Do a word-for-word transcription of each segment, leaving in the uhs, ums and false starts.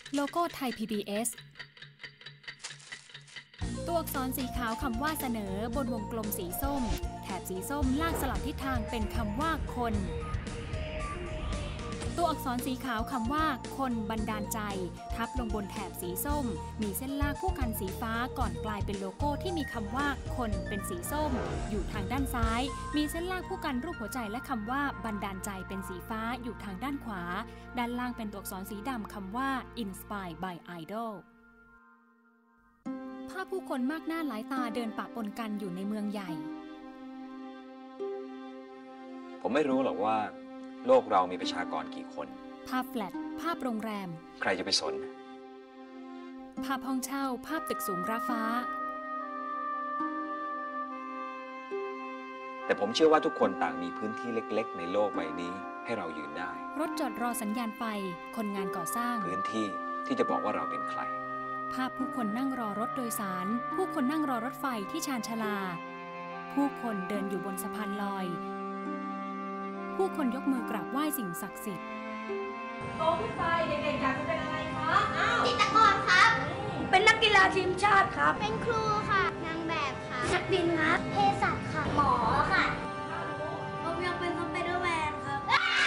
โลโก้ไทย พี บี เอส ตัวอักษรสีขาวคำว่าเสนอบนวงกลมสีส้มแถบสีส้มลากสลับทิศทางเป็นคำว่าคนตัวอักษรสีขาวคำว่าคนบันดาลใจทับลงบนแถบสีส้มมีเส้นลากคู่กันสีฟ้าก่อนกลายเป็นโลโก้ที่มีคำว่าคนเป็นสีส้มอยู่ทางด้านซ้ายมีเส้นลากคู่กันรูปหัวใจและคำว่าบันดาลใจเป็นสีฟ้าอยู่ทางด้านขวาด้านล่างเป็นตัวอักษรสีดำคำว่า Inspired by Idol ภาพผู้คนมากหน้าหลายตาเดินปะปนกันอยู่ในเมืองใหญ่ผมไม่รู้หรอกว่าโลกเรามีประชากรกี่คนภาพแฟลตภาพโรงแรมใครจะไปสนภาพห้องเช่าภาพตึกสูงระฟ้าแต่ผมเชื่อว่าทุกคนต่างมีพื้นที่เล็กๆในโลกใบนี้ให้เรายืนได้รถจอดรอสัญญาณไฟคนงานก่อสร้างพื้นที่ที่จะบอกว่าเราเป็นใครภาพผู้คนนั่งรอรถโดยสารผู้คนนั่งรอรถไฟที่ชานชาลาผู้คนเดินอยู่บนสะพานลอยผู้คนยกมือกราบไหว้สิ่งศักดิ์สิทธิ์โตขึ้นไปเด็กๆอยากจะเป็นอะไรคะอ้าวจิตรกรครับเป็นนักกีฬาทีมชาติครับเป็นครูค่ะนางแบบค่ะนักบินครับเภสัชค่ะหมอค่ะผมอยากเป็นสไปเดอร์แมนครับ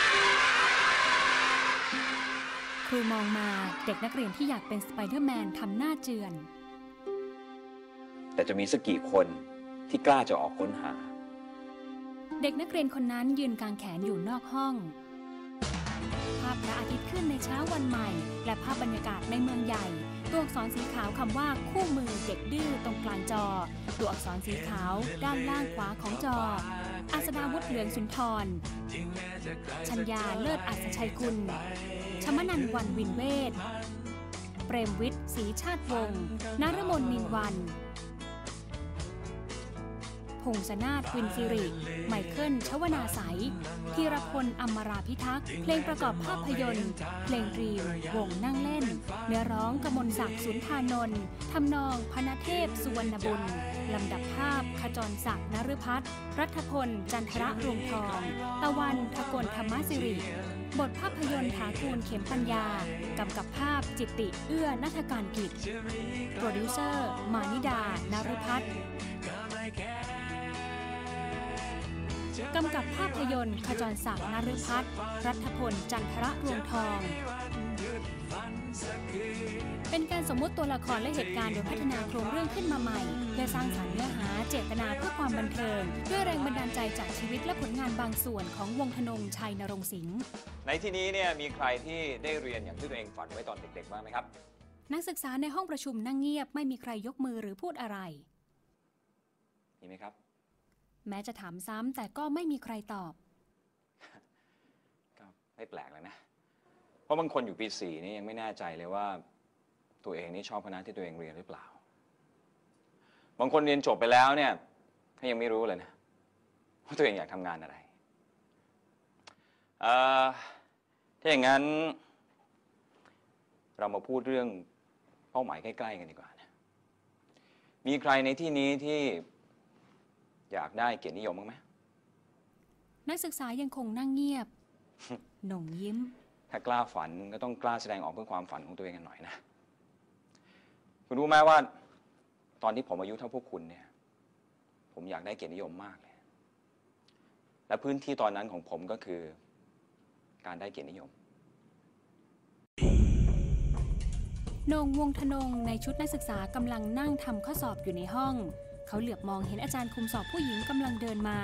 ครูมองมาเด็กนักเรียนที่อยากเป็นสไปเดอร์แมนทำหน้าเจือนแต่จะมีสักกี่คนที่กล้าจะออกค้นหาเด็กนักเรียนคนนั้นยืนกางแขนอยู่นอกห้องภาพพระอาทิตย์ขึ้นในเช้าวันใหม่และภาพบรรยากาศในเมืองใหญ่ตัวอักษรสีขาวคำว่าคู่มือเด็กดื้อตรงกลางจอตัวอักษรสีขาวด้านล่างขวาของจออัศดาวุฒิเหลืองสุนทรชัญญาเลิศอัศชัยกุลชมนันท์วรรณวินเวศเปรมวิทย์ศรีชาติวงศ์นฤมลนินวันพงศนาถวินสิริไมเคิลชวนาใสธีรพลอมราพิทักษ์เพลงประกอบภาพยนตร์เพลงดรีมวงนั่งเล่นเนื้อร้องกมลศักดิ์สุนทานนท์ทำนองพนเทพสุวรรณบุญลำดับภาพขจรศักดิ์นฤพัฒน์รัฐพลจันทระรวงทองตะวันทกลธรรมสิริบทภาพยนตร์ถากูลเข็มปัญญากำกับภาพจิตติเอื้อนัฐการกิจโปรดิวเซอร์มานิดานฤพัฒน์กำกับภาพยนตร์ขจรศักดิ์นฤพัฒน์รัฐพลจันทระรวงทองเป็นการสมมติตัวละครและเหตุการณ์โดยพัฒนาโครงเรื่องขึ้นมาใหม่เพื่อสร้างสรรค์เนื้อหาเจตนาเพื่อความบันเทิงด้วยแรงบันดาลใจจากชีวิตและผลงานบางส่วนของวงธนงชัยนรงค์สิงห์ในที่นี้เนี่ยมีใครที่ได้เรียนอย่างที่ตัวเองฝันไว้ตอนเด็กๆบ้างไหมครับนักศึกษาในห้องประชุมนั่งเงียบไม่มีใครยกมือหรือพูดอะไรมีไหมครับแม้จะถามซ้ำแต่ก็ไม่มีใครตอบก็ไม่แปลกเลยนะเพราะบางคนอยู่ปีสี่นี่ยังไม่แน่ใจเลยว่าตัวเองนี่ชอบคณะที่ตัวเองเรียนหรือเปล่าบางคนเรียนจบไปแล้วเนี่ยก็ยังไม่รู้เลยนะว่าตัวเองอยากทำงานอะไรเอ่อถ้าอย่างนั้นเรามาพูดเรื่องเป้าหมายใกล้ๆกันดีกว่านะมีใครในที่นี้ที่อยากได้เกียรตินิยมบ้างไหมนักศึกษายังคงนั่งเงียบ หน่งยิ้มถ้ากล้าฝันก็ต้องกล้าแสดงออกเพื่อความฝันของตัวเองกันหน่อยนะคุณรู้ไหมว่าตอนที่ผมอายุเท่าพวกคุณเนี่ยผมอยากได้เกียรตินิยมมากเลยและพื้นที่ตอนนั้นของผมก็คือการได้เกียรตินิยมโหน่งวงธนงในชุดนักศึกษากำลังนั่งทำข้อสอบอยู่ในห้องเขาเหลือบมองเห็นอาจารย์คุมสอบผู้หญิงกำลังเดินมา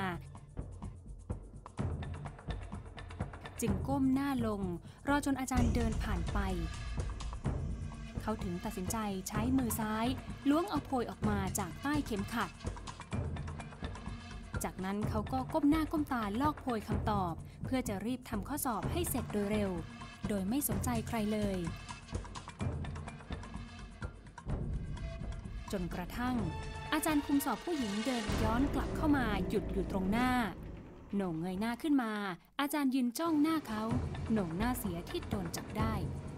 จึงก้มหน้าลงรอจนอาจารย์เดินผ่านไปเขาถึงตัดสินใจใช้มือซ้ายล้วงเอาโพยออกมาจากใต้เข็มขัดจากนั้นเขาก็ก้มหน้าก้มตาลอกโพยคำตอบเพื่อจะรีบทำข้อสอบให้เสร็จโดยเร็วโดยไม่สนใจใครเลยจนกระทั่งอาจารย์คุมสอบผู้หญิงเดินย้อนกลับเข้ามาหยุดอยู่ตรงหน้าโหน่งเงยหน้าขึ้นมาอาจารย์ยืนจ้องหน้าเขาโหน่งหน้าเสียที่โดนจับได้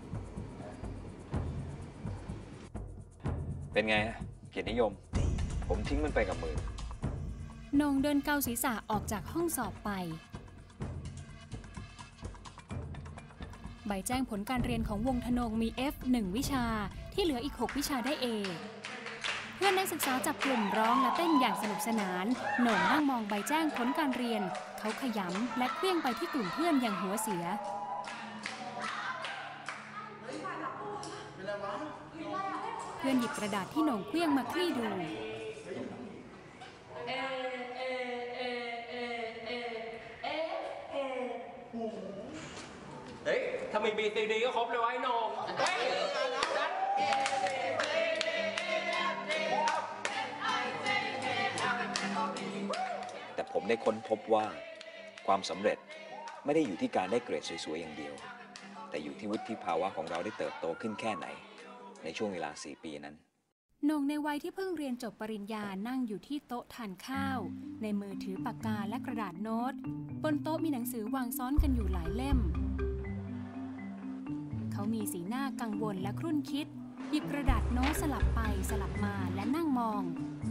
เป็นไงเกียรตินิยมผมทิ้งมันไปกับมือโหน่งเดินเกาศีรษะออกจากห้องสอบไปใบแจ้งผลการเรียนของวงธนงมี เอฟ หนึ่ง วิชาที่เหลืออีกหกวิชาได้ เอ เพื่อนนักศึกษาจับกลุ่มร้องและเต้นอย่างสนุกสนานโหน่งนั่งมองใบแจ้งผลการเรียนเขาขยำและเคลื่องไปที่กลุ่มเพื่อนอย่างหัวเสียเพื่อนหยิบกระดาษที่โหน่งเคลื่องมาคลี่ดูเฮ้ยถ้ามี บี ซี ดี ก็ครบเลยไว้โหน่งเฮ้ยแต่ผมได้ค้นพบว่าความสำเร็จไม่ได้อยู่ที่การได้เกรดสวยๆอย่างเดียวแต่อยู่ที่วุฒิภาวะของเราได้เติบโตขึ้นแค่ไหนในช่วงเวลาสี่ปีนั้นโหน่งในวัยที่เพิ่งเรียนจบปริญญานั่งอยู่ที่โต๊ะทานข้าวในมือถือปากกาและกระดาษโน้ตบนโต๊ะมีหนังสือวางซ้อนกันอยู่หลายเล่มเขามีสีหน้ากังวลและครุ่นคิดหยิบกระดาษโน้ตสลับไปสลับมาและนั่งมอง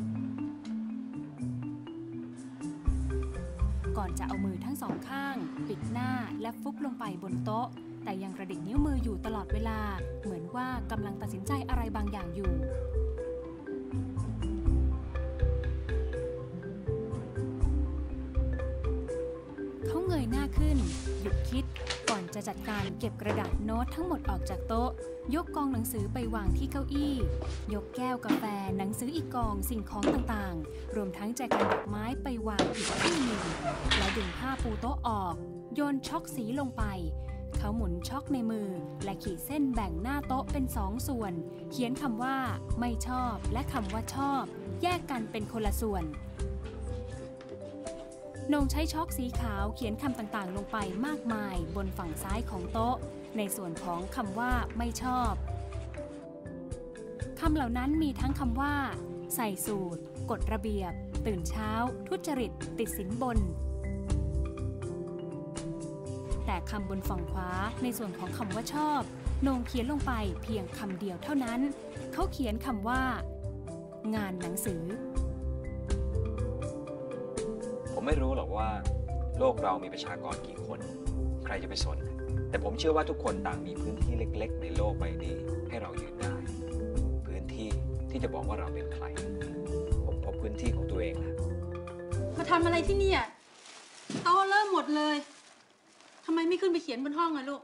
ก่อนจะเอามือทั้งสองข้างปิดหน้าและฟุบลงไปบนโต๊ะแต่ยังกระดิกนิ้วมืออยู่ตลอดเวลาเหมือนว่ากำลังตัดสินใจอะไรบางอย่างอยู่เขาเงยหน้าขึ้นหยุดคิดก่อนจะจัดการเก็บกระดาษโน้ตทั้งหมดออกจากโต๊ะยกกองหนังสือไปวางที่เก้าอี้ยกแก้วกาแฟหนังสืออีกกองสิ่งของต่างๆรวมทั้งแจกันดอกไม้ไปวางอีกที่หนึ่งแล้วดึงผ้าปูโต๊ะออกโยนช็อกสีลงไปเขาหมุนช็อกในมือและขีดเส้นแบ่งหน้าโต๊ะเป็นสองส่วนเขียนคำว่าไม่ชอบและคำว่าชอบแยกกันเป็นคนละส่วนโหน่งใช้ช็อกสีขาวเขียนคำต่างๆลงไปมากมายบนฝั่งซ้ายของโต๊ะในส่วนของคำว่าไม่ชอบคำเหล่านั้นมีทั้งคำว่าใส่สูตรกฎระเบียบตื่นเช้าทุจริตติดสินบนแต่คำบนฝั่งขวาในส่วนของคำว่าชอบโหน่งเขียนลงไปเพียงคำเดียวเท่านั้นเขาเขียนคำว่างานหนังสือผมไม่รู้หรอกว่าโลกเรามีประชากรกี่คนใครจะไปสนแต่ผมเชื่อว่าทุกคนต่างมีพื้นที่เล็กๆในโลกใบนี้ให้เรายืนได้พื้นที่ที่จะบอกว่าเราเป็นใครผมพบพื้นที่ของตัวเองแล้วมาทำอะไรที่นี่โต๊ะเริ่มหมดเลยทำไมไม่ขึ้นไปเขียนบนห้องอะลูก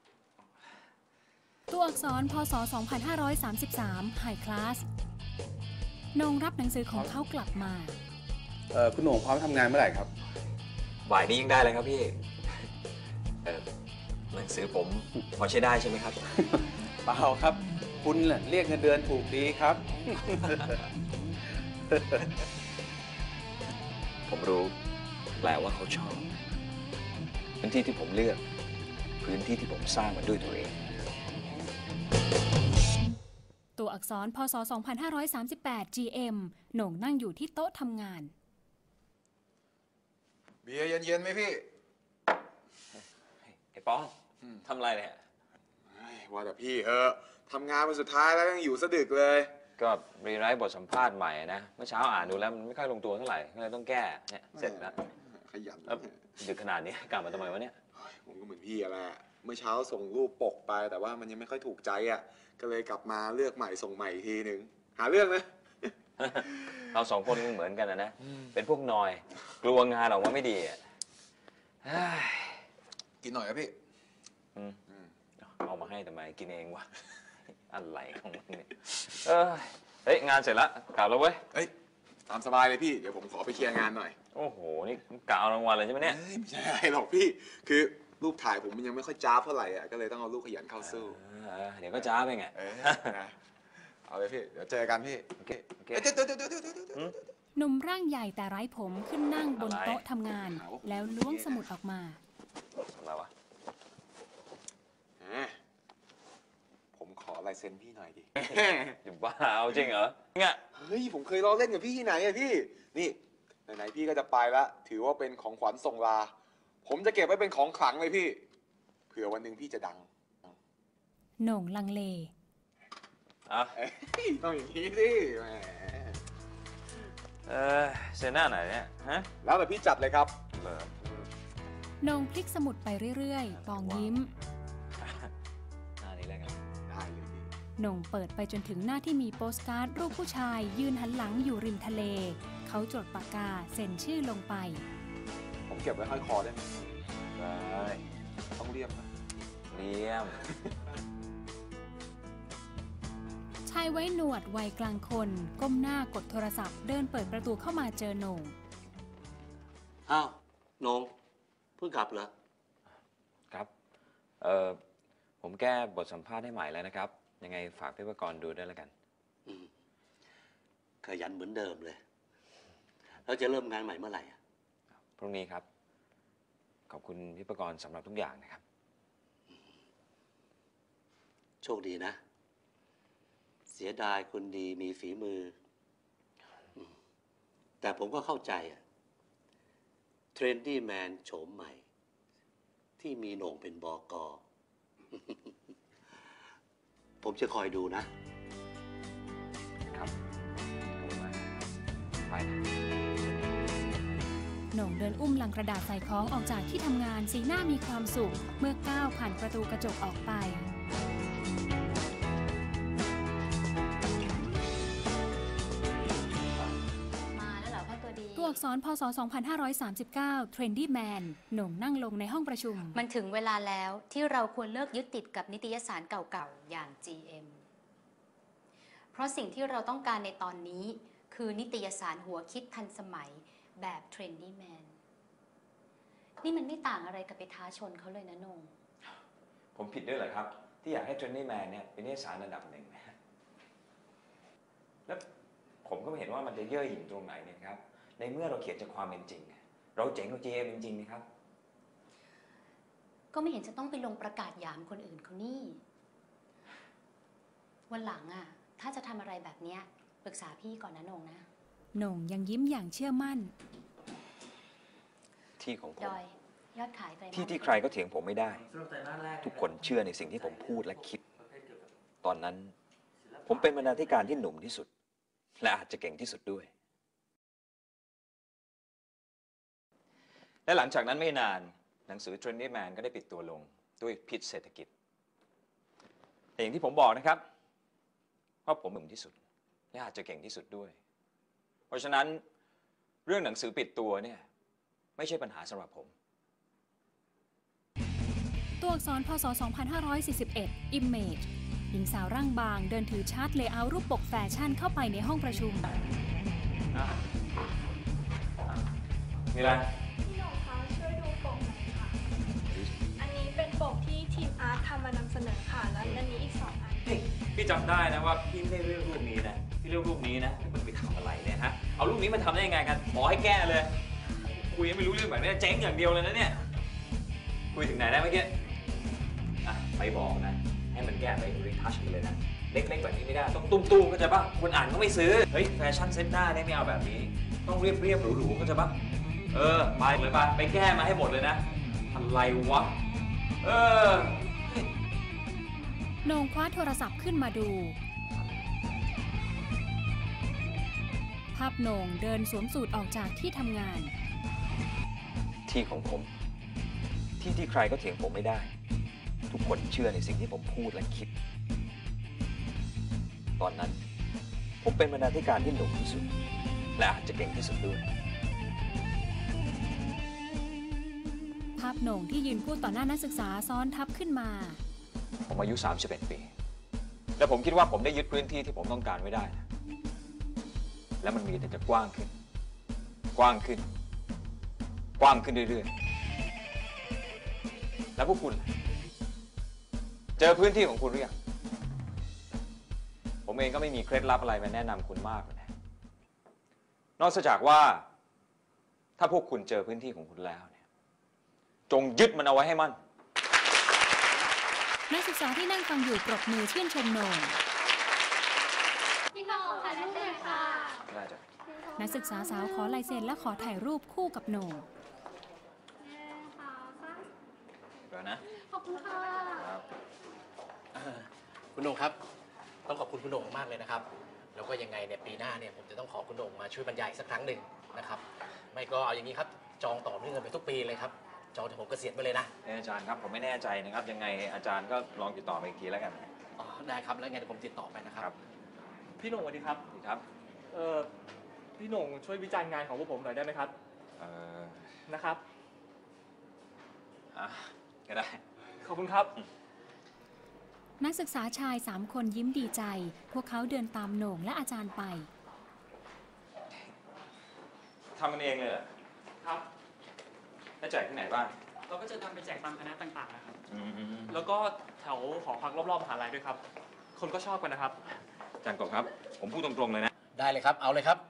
ตัวอักษรพ.ศ. สองพันห้าร้อยสามสิบสาม High Class โหน่งรับหนังสือของเขากลับมาเออคุณโหน่งพร้อมทำงานเมื่อไหร่ครับบ่ายนี้ยังได้เลยครับพี่เออหนังสือผมพอใช้ได้ใช่ไหมครับเปล่าครับคุณเรียกเงินเดือนถูกดีครับผมรู้แปลว่าเขาชอบพื้นที่ที่ผมเลือกพื้นที่ที่ผมสร้างมันด้วยตัวเองตัวอักษรพ.ศ. สองพันห้าร้อยสามสิบแปด จี เอ็ม โหน่งนั่งอยู่ที่โต๊ะทำงานเบียร์เย็นๆไหมพี่ไอ้ป้องทำอะไรเนี่ยว่าแต่พี่เออทำงานวันสุดท้ายแล้วยังอยู่สะดึกเลยก็รีไรต์บทสัมภาษณ์ใหม่นะเมื่อเช้าอ่านดูแล้วมันไม่ค่อยลงตัวเท่าไหร่ก็เลยต้องแก้เนี่ยเสร็จแล้วขยันดึกขนาดนี้กลับมาทำไมวะเนี่ยผมก็เหมือนพี่แหละเมื่อเช้าส่งรูปปกไปแต่ว่ามันยังไม่ค่อยถูกใจอ่ะก็เลยกลับมาเลือกใหม่ส่งใหม่อีกทีหนึ่งหาเรื่องนะเราสองคนเหมือนกันนะนะเป็นพวกนอยกลัวงานออกมาไม่ดีอ่ะกินหน่อยครับพี่เอามาให้ทำไมกินเองวะอะไรของมันเนี่ยเออเฮ้ยงานเสร็จแล้วกลับแล้วเว้ยเฮ้ยตามสบายเลยพี่เดี๋ยวผมขอไปเคลียร์งานหน่อยโอ้โหนี่กะเอารางวัลเลยใช่ไหมเนี่ยไม่ใช่หรอกพี่คือรูปถ่ายผมมันยังไม่ค่อยจ้าเท่าไหร่อ่ะก็เลยต้องเอารูปขยันเข้าสู้เดี๋ยวก็จ้าไปไงเอาเลยพี่เดี๋ยวเจอกันพี่โอเคโอเคเดี๋ยวเดี๋ยวเดี๋ยวเดี๋ยวเดี๋ยวหนุ่มร่างใหญ่แต่ไร้ผมขึ้นนั่งบนโต๊ะทำงานแล้วล้วงสมุดออกมาอะไรวะผมขอลายเซ็นพี่หน่อยดิอย่าบ้าเอาจริงเหรอเนี่ยเฮ้ยผมเคยล้อเล่นกับพี่ที่ไหนอะพี่นี่ไหนๆพี่ก็จะไปแล้วถือว่าเป็นของขวัญส่งลาผมจะเก็บไว้เป็นของขลังเลยพี่เผื่อวันหนึ่งพี่จะดังโหน่งลังเลอ่ะต้องอย่างนี้สิแหมเออเซ็นหน้าไหนเนี่ยฮะแล้วแต่พี่จัดเลยครับโหน่งพลิกสมุดไปเรื่อยๆปองยิ้มโหน่งเปิดไปจนถึงหน้าที่มีโปสการ์ดรูปผู้ชายยืนหันหลังอยู่ริมทะเลเขาจดปากกาเซ็นชื่อลงไปผมเก็บไว้ห้อยคอได้ไหมได้ต้องเรียบนะเลี่ยมชายไว้หนวดวัยกลางคนก้มหน้ากดโทรศัพท์เดินเปิดประตูเข้ามาเจอโหน่งอ้าวโหนงเพิ่งกลับเหรอครับเอ่อผมแก้บทสัมภาษณ์ให้ใหม่แล้วนะครับ ยังไงฝากพี่ประกรณ์ดูด้วยแล้วกันอืมขยันเหมือนเดิมเลย แล้วจะเริ่มงานใหม่เมื่อไหร่อะพรุ่งนี้ครับ ขอบคุณพี่ประกรณ์สำหรับทุกอย่างนะครับโชคดีนะ เสียดายคนดีมีฝีมืออืมแต่ผมก็เข้าใจอะเทรนดี้แมนโฉมใหม่ ที่มีโหน่งเป็นบอกอ ผมจะคอยดูนะครับ ขอบคุณมากไปนะโหน่งเดินอุ้มลังกระดาษใส่ของออกจากที่ทำงานสีหน้ามีความสุขเมื่อก้าวผ่านประตูกระจกออกไปมาแล้วเหรอพ่อตัวดีตัวอักษรพศ สองพันห้าร้อยสามสิบเก้า Trendy Man โหน่งนั่งลงในห้องประชุมมันถึงเวลาแล้วที่เราควรเลิกยึดติดกับนิตยสารเก่าๆ อย่าง จี เอ็ม เพราะสิ่งที่เราต้องการในตอนนี้คือนิตยสารหัวคิดทันสมัยแบบ Trendy Man นี่มันไม่ต่างอะไรกับไปท้าชนเขาเลยนะโหน่งผมผิดด้วยเหรอครับ ที่อยากให้ Trendy Man เนี่ยเป็นนิตยสารระดับหนึ่งนะแล้วผมก็ไม่เห็นว่ามันจะเย่อหยิ่งตรงไหนเนี่ยครับ ในเมื่อเราเขียนจากความเป็นจริง เราเจ๋งกว่า จี เอ็ม จริงๆนะครับก็ไม่เห็นจะต้องไปลงประกาศหยามคนอื่นเขานี่ วันหลังอ่ะ ถ้าจะทำอะไรแบบเนี้ยปรึกษาพี่ก่อนนะโหน่งนะโหน่งยังยิ้มอย่างเชื่อมั่นที่ของผมจอย ยอดขายไตรมาสที่ที่ใครก็เถียงผมไม่ได้ ทุกคนเชื่อในสิ่งที่ผมพูดและคิด ตอนนั้น ผมเป็นบรรณาธิการที่หนุ่มที่สุด และอาจจะเก่งที่สุดด้วย และหลังจากนั้นไม่นานหนังสือ Trendy Man ก็ได้ปิดตัวลงด้วยพิษเศรษฐกิจ แต่อย่างที่ผมบอกนะครับว่าผมหนุ่มที่สุด และอาจจะเก่งที่สุดด้วย เพราะฉะนั้นเรื่องหนังสือปิดตัวเนี่ยไม่ใช่ปัญหาสำหรับผมตัวอักษรพศ สองพันห้าร้อยสี่สิบเอ็ด Image หญิงสาวร่างบางเดินถือชาร์ตเลเยอร์รูปปกแฟชั่นเข้าไปในห้องประชุมมีอะไรพี่หน่งคะช่วยดูปกหน่อยค่ะ อันนี้เป็นปกที่ทีมอาร์ตทำมานำเสนอค่ะ แล้วอันนี้อีกสองอันพี่จำได้นะว่าพี่ไม่ได้เลือกรูปนี้นะพี่เลือกรูปนี้นะมันไปทำอะไรเนี่ยฮะเอารูปนี้มาทำได้ยังไงกันขอให้แก้เลยคุยยังไม่รู้เรื่องแบบนี้เจ๊งอย่างเดียวเลยนะเนี่ยคุยถึงไหนได้เมื่อกี้อ่ะไปบอกนะให้มันแก้ไปรีทัชไปเลยนะเล็กๆแบบนี้ไม่ได้ต้องตุ้มๆก็จะป่ะคนอ่านก็ไม่ซื้อเฮ้ยแฟชั่นเซ็ตหน้าเนี่ยไม่เอาแบบนี้ต้องเรียบเรียบหรูๆก็จะป่ะเออไปเลยป่ะไปแก้มาให้หมดเลยนะอะไรวะเออโหน่งคว้าโทรศัพท์ขึ้นมาดู ภาพโหน่งเดินสวมสูทออกจากที่ทำงานที่ของผม ที่ที่ใครก็เถียงผมไม่ได้ ทุกคนเชื่อในสิ่งที่ผมพูดและคิด ตอนนั้น ผมเป็นบรรณาธิการที่หนุ่มที่สุด และอาจจะเก่งที่สุดด้วยภาพโหน่งที่ยืนพูดต่อหน้านักศึกษาซ้อนทับขึ้นมาผมอายุสามสิบเอ็ดปี และผมคิดว่าผมได้ยึดพื้นที่ที่ผมต้องการไว้ได้นะและมันมีแต่จะกว้างขึ้น กว้างขึ้น กว้างขึ้นเรื่อยๆ แล้วพวกคุณ เจอพื้นที่ของคุณหรือยัง ผมเองก็ไม่มีเคล็ดลับอะไรมาแนะนำคุณมากเลยนะนอกจากว่า ถ้าพวกคุณเจอพื้นที่ของคุณแล้วเนี่ยจงยึดมันเอาไว้ให้มั่นนักศึกษาที่นั่งฟังอยู่ปรบมือชื่นชมโหน่งพี่หน่งค่ะลูกเลยค่ะน่าจะนักศึกษาสาวขอลายเซ็นและขอถ่ายรูปคู่กับโหน่งเดี๋ยวนะขอบคุณค่ะครับคุณโหน่งครับ ต้องขอบคุณคุณโหน่งมากเลยนะครับ แล้วก็ยังไงเนี่ยปีหน้าเนี่ยผมจะต้องขอคุณโหน่งมาช่วยบรรยายสักครั้งหนึ่งนะครับ ไม่ก็เอาอย่างนี้ครับจองต่อเนื่องกันไปทุกปีเลยครับจองถึงผมเกษียณไปเลยนะอาจารย์ครับผมไม่แน่ใจนะครับยังไงอาจารย์ก็ลองติดต่อไปอีกทีแล้วกันอ๋อได้ครับแล้วไงเดี๋ยวผมติดต่อไปนะครับพี่หนุ่มสวัสดีครับสวัสดีครับเออพี่หนุ่มช่วยวิจารณ์งานของพวกผมหน่อยได้ไหมครับเอ่อนะครับอ่ะก็ได้ขอบคุณครับนักศึกษาชายสามคนยิ้มดีใจ พวกเขาเดินตามโหน่งและอาจารย์ไปทำกันเองเลยเหรอครับแล้วแจกที่ไหนบ้างเราก็จะทำไปแจกตามคณะต่างๆนะครับอืมแล้วก็แถวหอพักรอบๆมหาลัยด้วยครับ คนก็ชอบกันนะครับอาจารย์กบครับ ผมพูดตรงๆเลยนะได้เลยครับเอาเลยครับ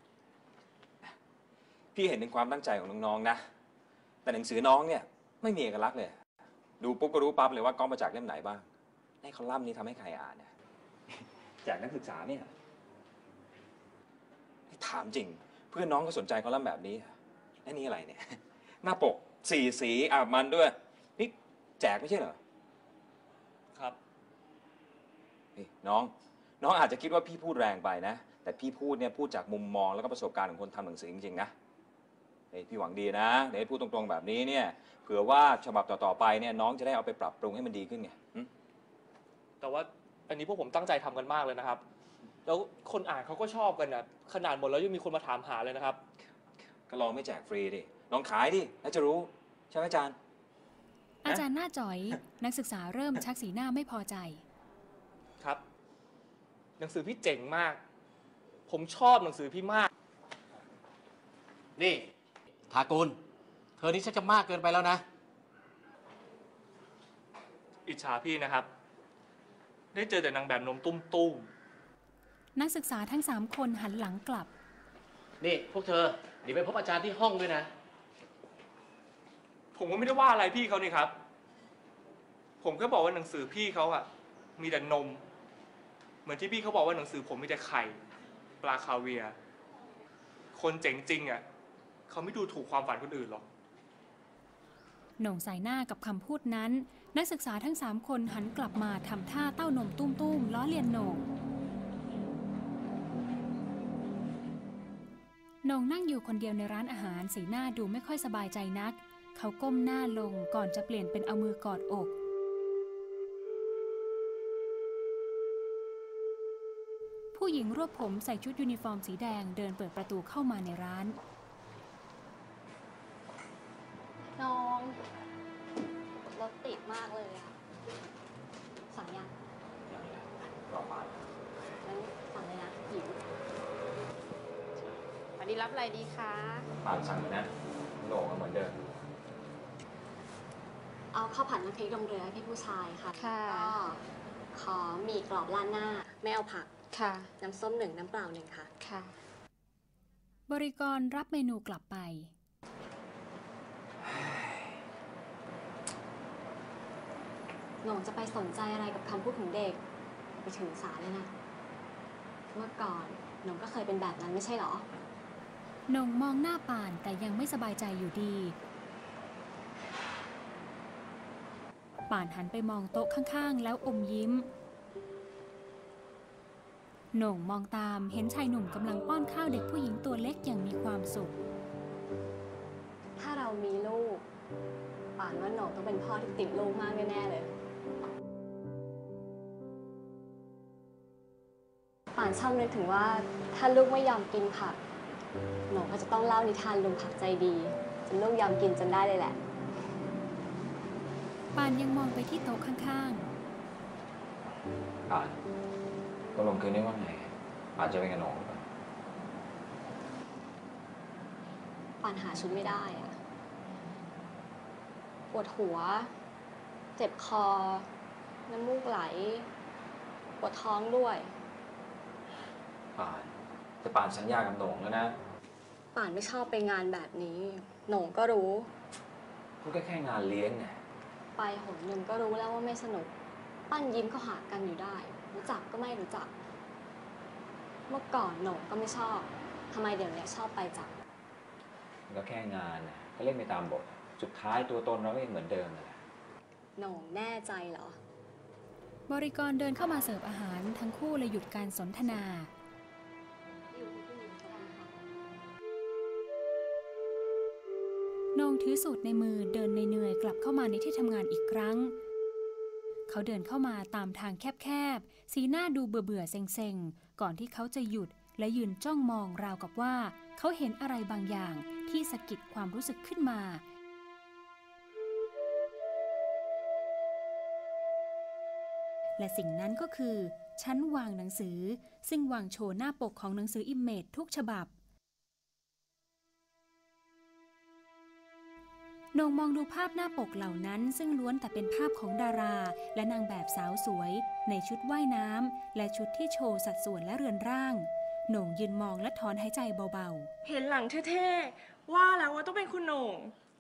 พี่เห็นถึงความตั้งใจของน้องๆนะ แต่หนังสือน้องเนี่ยไม่มีเอกลักษณ์เลย ดูปุ๊บก็รู้ปั๊บเลยว่าก๊อปมาจากเล่มไหนบ้างในคอลัมน์นี้ทำให้ใครอ่านเนี่ย จากนักศึกษาเนี่ยถามจริง เพื่อนน้องก็สนใจคอลัมน์แบบนี้ไอ้นี่อะไรเนี่ย หน้าปกสี่สีอาบมันด้วย นี่แจกไม่ใช่เหรอครับนี่น้อง น้องอาจจะคิดว่าพี่พูดแรงไปนะ แต่พี่พูดเนี่ยพูดจากมุมมองแล้วก็ประสบการณ์ของคนทำหนังสือจริงๆนะเฮ้ยพี่หวังดีนะเดี๋ยวพูดตรงๆแบบนี้เนี่ยเผื่อว่าฉบับต่อๆไปเนี่ยน้องจะได้เอาไปปรับปรุงให้มันดีขึ้นไงแต่ว่าอันนี้พวกผมตั้งใจทำกันมากเลยนะครับ แล้วคนอ่านเขาก็ชอบกันนะขนาดหมดแล้วยังมีคนมาถามหาเลยนะครับก็ลองไม่แจกฟรีดิลองขายดิแล้วจะรู้ใช่ไหมอาจารย์อาจารย์หน้าจ๋อย นักศึกษาเริ่มชักสีหน้าไม่พอใจครับ หนังสือพี่เจ๋งมาก ผมชอบหนังสือพี่มากนี่ทากูลเธอนี่ชักจะมากเกินไปแล้วนะอิจฉาพี่นะครับ ได้เจอแต่นางแบบนมตุ้มตุ้มนักศึกษาทั้งสามคนหันหลังกลับนี่พวกเธอเดี๋ยวไปพบอาจารย์ที่ห้องด้วยนะผมก็ไม่ได้ว่าอะไรพี่เขานี่ครับ ผมแค่บอกว่าหนังสือพี่เขาอะมีแต่นม เหมือนที่พี่เขาบอกว่าหนังสือผมมีแต่ไข่ปลาคาเวียร์คนเจ๋งจริงอะเขาไม่ดูถูกความฝันคนอื่นหรอกโหน่งสายหน้ากับคำพูดนั้น นักศึกษาทั้งสามคนหันกลับมาทำท่าเต้านมตุ้มๆล้อเลียนโหน่งโหน่งนั่งอยู่คนเดียวในร้านอาหารสีหน้าดูไม่ค่อยสบายใจนัก เขาก้มหน้าลงก่อนจะเปลี่ยนเป็นเอามือกอดอก ผู้หญิงรวบผมใส่ชุดยูนิฟอร์มสีแดงเดินเปิดประตูเข้ามาในร้านน้องรถติดมากเลยอะสั่งยังงั้นสั่งเลยนะหิววันนี้รับอะไรดีคะปานสั่งเลยนะโหน่งก็เหมือนเดิมเอาข้าวผัดน้ำพริกลงเรือให้พี่ผู้ชายค่ะค่ะก็ขอหมี่กรอบราดหน้าไม่เอาผักค่ะน้ำส้มหนึ่งน้ำเปล่าหนึ่งค่ะค่ะบริกรรับเมนูกลับไปหนูจะไปสนใจอะไรกับคำพูดของเด็กไปถือสาเลยนะ เมื่อก่อนหนูก็เคยเป็นแบบนั้นไม่ใช่หรอโหน่งมองหน้าป่านแต่ยังไม่สบายใจอยู่ดี ป่านหันไปมองโต๊ะข้างๆแล้วอมยิ้มโหน่งมองตามเห็นชายหนุ่มกำลังป้อนข้าวเด็กผู้หญิงตัวเล็กอย่างมีความสุขถ้าเรามีลูก ป่านว่าหนูต้องเป็นพ่อที่ติดลูกมากแน่ๆเลย ป่านชอบนึกถึงว่าถ้าลูกไม่ยอมกินผัก หนูก็จะต้องเล่านิทานลุงผักใจดีจนลูกยอมกินจนได้เลยแหละป่านยังมองไปที่โต๊ะข้างๆป่านก็ลงคืนนี้ว่าไงป่านจะเป็นกับโหน่งหรือเปล่าป่านหาชุดไม่ได้อะปวดหัว เจ็บคอ น้ำมูกไหล ปวดท้องด้วยป่านแต่ป่านสัญญากับโหน่งแล้วนะป่านไม่ชอบไปงานแบบนี้ หนูก็รู้พูดแค่แค่งานเลี้ยงไงไปหนหนึ่งก็รู้แล้วว่าไม่สนุก ปั้นยิ้มก็หากันอยู่ได้ รู้จักก็ไม่รู้จัก เมื่อก่อนหนูก็ไม่ชอบทำไมเดี๋ยวนี้ชอบไปจังมันก็แค่งานนะก็เล่นไปตามบท สุดท้ายตัวตนเราก็ยังเหมือนเดิมนั่นแหละหนูแน่ใจเหรอบริกรเดินเข้ามาเสิร์ฟอาหารทั้งคู่เลยหยุดการสนทนา โหน่งถือสูตรในมือเดินเหนื่อยๆกลับเข้ามาในที่ทำงานอีกครั้งเขาเดินเข้ามาตามทางแคบๆสีหน้าดูเบื่อๆเซ็งๆก่อนที่เขาจะหยุดและยืนจ้องมองราวกับว่าเขาเห็นอะไรบางอย่างที่สะกิดความรู้สึกขึ้นมาและสิ่งนั้นก็คือชั้นวางหนังสือซึ่งวางโชว์หน้าปกของหนังสืออิมเมจทุกฉบับโหน่งมองดูภาพหน้าปกเหล่านั้นซึ่งล้วนแต่เป็นภาพของดาราและนางแบบสาวสวยในชุดว่ายน้ำและชุดที่โชว์สัดส่วนและเรือนร่างโหน่งยืนมองและถอนหายใจเบาๆเห็นหลังเท่ๆว่าแล้วว่าต้องเป็นคุณโหน่ง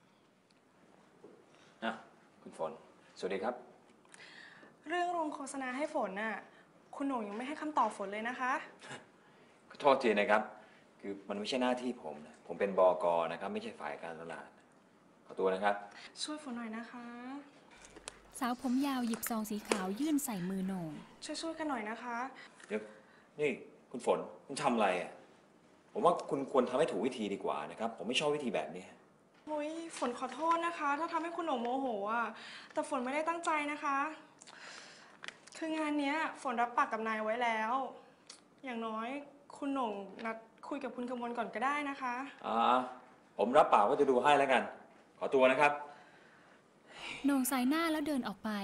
อ่ะคุณฝนสวัสดีครับเรื่องลงโฆษณาให้ฝนน่ะคุณโหน่งยังไม่ให้คำตอบฝนเลยนะคะขอโทษทีนะครับคือมันไม่ใช่หน้าที่ผมนะผมเป็นบก.นะครับไม่ใช่ฝ่ายการตลาดขอตัวนะครับช่วยฝนหน่อยนะคะสาวผมยาวหยิบซองสีขาวยื่นใส่มือโหน่งช่วยช่วยกันหน่อยนะคะเดี๋ยวนี่คุณฝนคุณทำอะไรอ่ะผมว่าคุณควรทำให้ถูกวิธีดีกว่านะครับผมไม่ชอบวิธีแบบนี้โอ้ยฝนขอโทษนะคะถ้าทำให้คุณโหน่งโมโหอ่ะแต่ฝนไม่ได้ตั้งใจนะคะคืองานนี้ฝนรับปากกับนายไว้แล้วอย่างน้อยคุณโหน่งนัดคุยกับคุณกมลก่อนก็ได้นะคะอ่าผมรับปากว่าจะดูให้แล้วกันขอตัวนะครับโหน่งสายหน้าแล้วเดินออกไป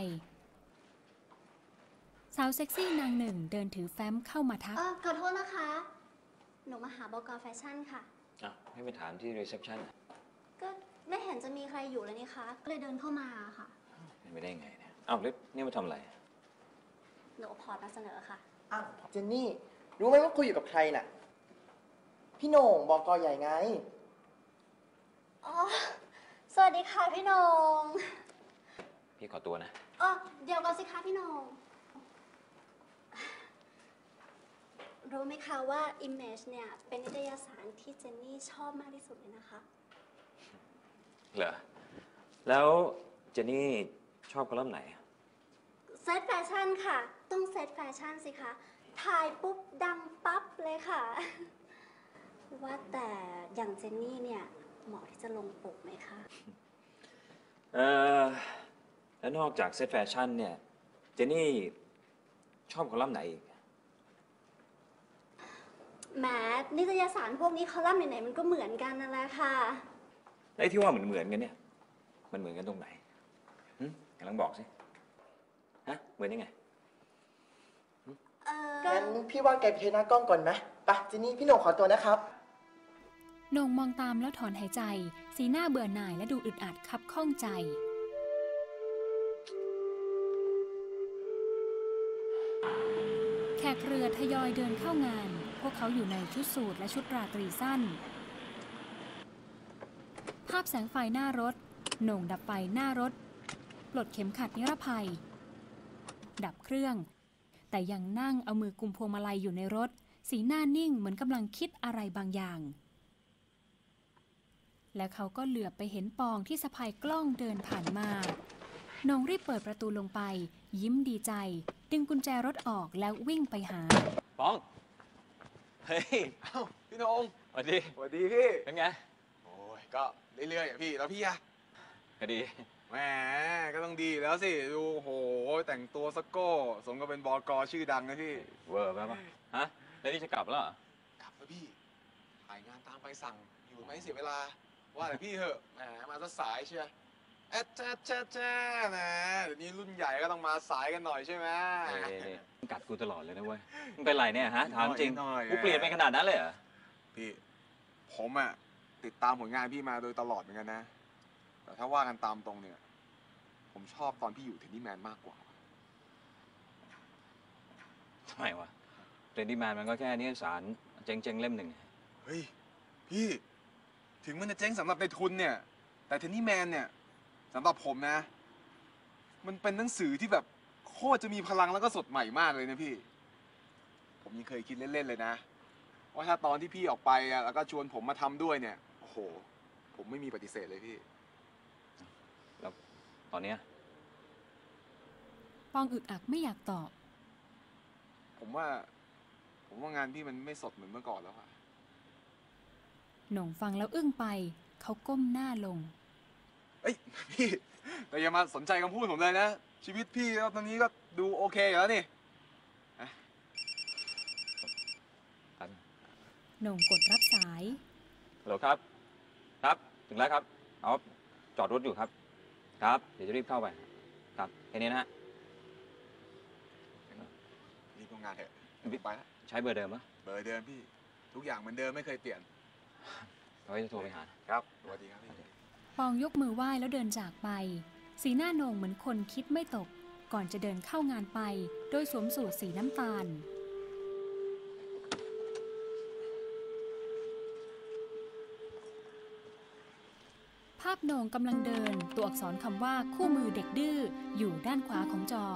สาวเซ็กซี่นางหนึ่งเดินถือแฟ้มเข้ามาทักขอโทษนะคะหนูมาหาบก.แฟชั่นค่ะอ่ะให้ไปถามที่รีเซพชันก็ไม่เห็นจะมีใครอยู่เลยนี่คะก็เลยเดินเข้ามาค่ะไม่ได้ไงเนี่ยอ้าวแล้วนี่มาทำอะไรหนูพอร์ตมาเสนอค่ะอ้าวเจนนี่รู้ไหมว่าคุยอยู่กับใครน่ะพี่โหน่งบก.ใหญ่ไงอ๋อสวัสดีค่ะพี่โหน่งพี่ขอตัวนะอ๋อเดี๋ยวก่อนสิคะพี่โหน่งรู้ไหมคะว่า Image เนี่ยเป็นนิตยสารที่เจนนี่ชอบมากที่สุดเลยนะคะเหรอแล้วเจนนี่ชอบคอลัมน์ไหนเซตแฟชั่นค่ะต้องเซตแฟชั่นสิคะถ่ายปุ๊บดังปั๊บเลยค่ะว่าแต่อย่างเจนนี่เนี่ยเหมาะที่จะลงปกไหมคะเออแล้วนอกจากเซตแฟชั่นเนี่ยเจนนี่ชอบคอลัมน์ไหนอีกแหมนิตยสารพวกนี้คอลัมน์ไหนๆมันก็เหมือนกันนั่นแหละค่ะไอ้ที่ว่าเหมือนเหมือนกันเนี่ยมันเหมือนกันตรงไหนหืมกำลังบอกสิฮะเหมือนยังไงเอองั้นพี่ว่าแกไปเทหน้ากล้องก่อนไหมไปเจนนี่พี่โหน่งขอตัวนะครับโหน่งมองตามแล้วถอนหายใจสีหน้าเบื่อหน่ายและดูอึดอัดคับข้องใจแขกเรือทยอยเดินเข้างานพวกเขาอยู่ในชุดสูทและชุดราตรีสั้นภาพแสงไฟหน้ารถโหน่งดับไฟหน้ารถปลดเข็มขัดนิรภัยดับเครื่องแต่ยังนั่งเอามือกุมพวงมาลัยอยู่ในรถสีหน้านิ่งเหมือนกำลังคิดอะไรบางอย่างและเขาก็เหลือบไปเห็นปองที่สะพายกล้องเดินผ่านมาโหน่งรีบเปิดประตูลงไปยิ้มดีใจดึงกุญแจรถออกแล้ววิ่งไปหาปองเฮ้ยเอ้าพี่โหน่งสวัสดีสวัสดีพี่เป็นไงโอ้ยก็เรื่อยๆอ่ะพี่แล้วพี่อะก็ดีแหมก็ต้องดีแล้วสิดูโหแต่งตัวสโก้สมกับเป็นบก.ชื่อดังนะพี่เวอร์ไหมปะฮะแล้วนี่จะกลับแล้วกลับแล้วพี่ถ่ายงานตามไปสั่งอยู่ไม่เสียเวลาว่าแต่พี่เหอะแหมมาซะสายเชียแอดแจ๊ดแจ๊ดแจ๊ดนะเดี๋ยวนี้รุ่นใหญ่ก็ต้องมาสายกันหน่อยใช่ไหมกัดกูตลอดเลยนะเว้ยมึงเป็นไรเนี่ยฮะถามจริงกูเปลี่ยนไปขนาดนั้นเลยเหรอพี่ผมอะติดตามผลงานพี่มาโดยตลอดเหมือนกันนะแต่ถ้าว่ากันตามตรงเนี่ยผมชอบตอนพี่อยู่เทนนี่แมนมากกว่าทำไมวะเทนนี่แมนมันก็แค่นิตยสารเจ๊งๆเล่มหนึ่งเฮ้ยพี่ถึงมันจะเจ๊งสำหรับในทุนเนี่ยแต่เทนนี่แมนเนี่ยสำหรับผมนะมันเป็นหนังสือที่แบบโคตรจะมีพลังแล้วก็สดใหม่มากเลยนะพี่ผมยังเคยคิดเล่นๆเลยนะว่าถ้าตอนที่พี่ออกไปอะแล้วก็ชวนผมมาทำด้วยเนี่ยโอ้โหผมไม่มีปฏิเสธเลยพี่แล้วตอนเนี้ยปองอึดอัดไม่อยากตอบผมว่าผมว่างานพี่มันไม่สดเหมือนเมื่อก่อนแล้วค่ะโหน่งฟังแล้วอึ้งไปเขาก้มหน้าลงเอ้ยพี่แต่อย่ามาสนใจคำพูดผมเลยนะชีวิตพี่ก็ตอนนี้ก็ดูโอเคอยู่แล้วนี่โหน่งกดรับสายฮัลโหลครับ ครับถึงแล้วครับเอาจอดรถอยู่ครับ ครับเดี๋ยวจะรีบเข้าไปครับแค่นี้นะฮะรีบทำงานเถอะไปแล้วใช้เบอร์เดิมปะเบอร์เดิมพี่ทุกอย่างเหมือนเดิมไม่เคยเปลี่ยนเราจะโทรไปหาครับสวัสดีครับพี่ปองยกมือไหว้แล้วเดินจากไป สีหน้าโหน่งเหมือนคนคิดไม่ตก ก่อนจะเดินเข้างานไป โดยสวมสูทสีน้ำตาล ภาพโหน่งกำลังเดินตัวอักษรคำว่าคู่มือเด็กดื้ออยู่ด้านขวาของจอ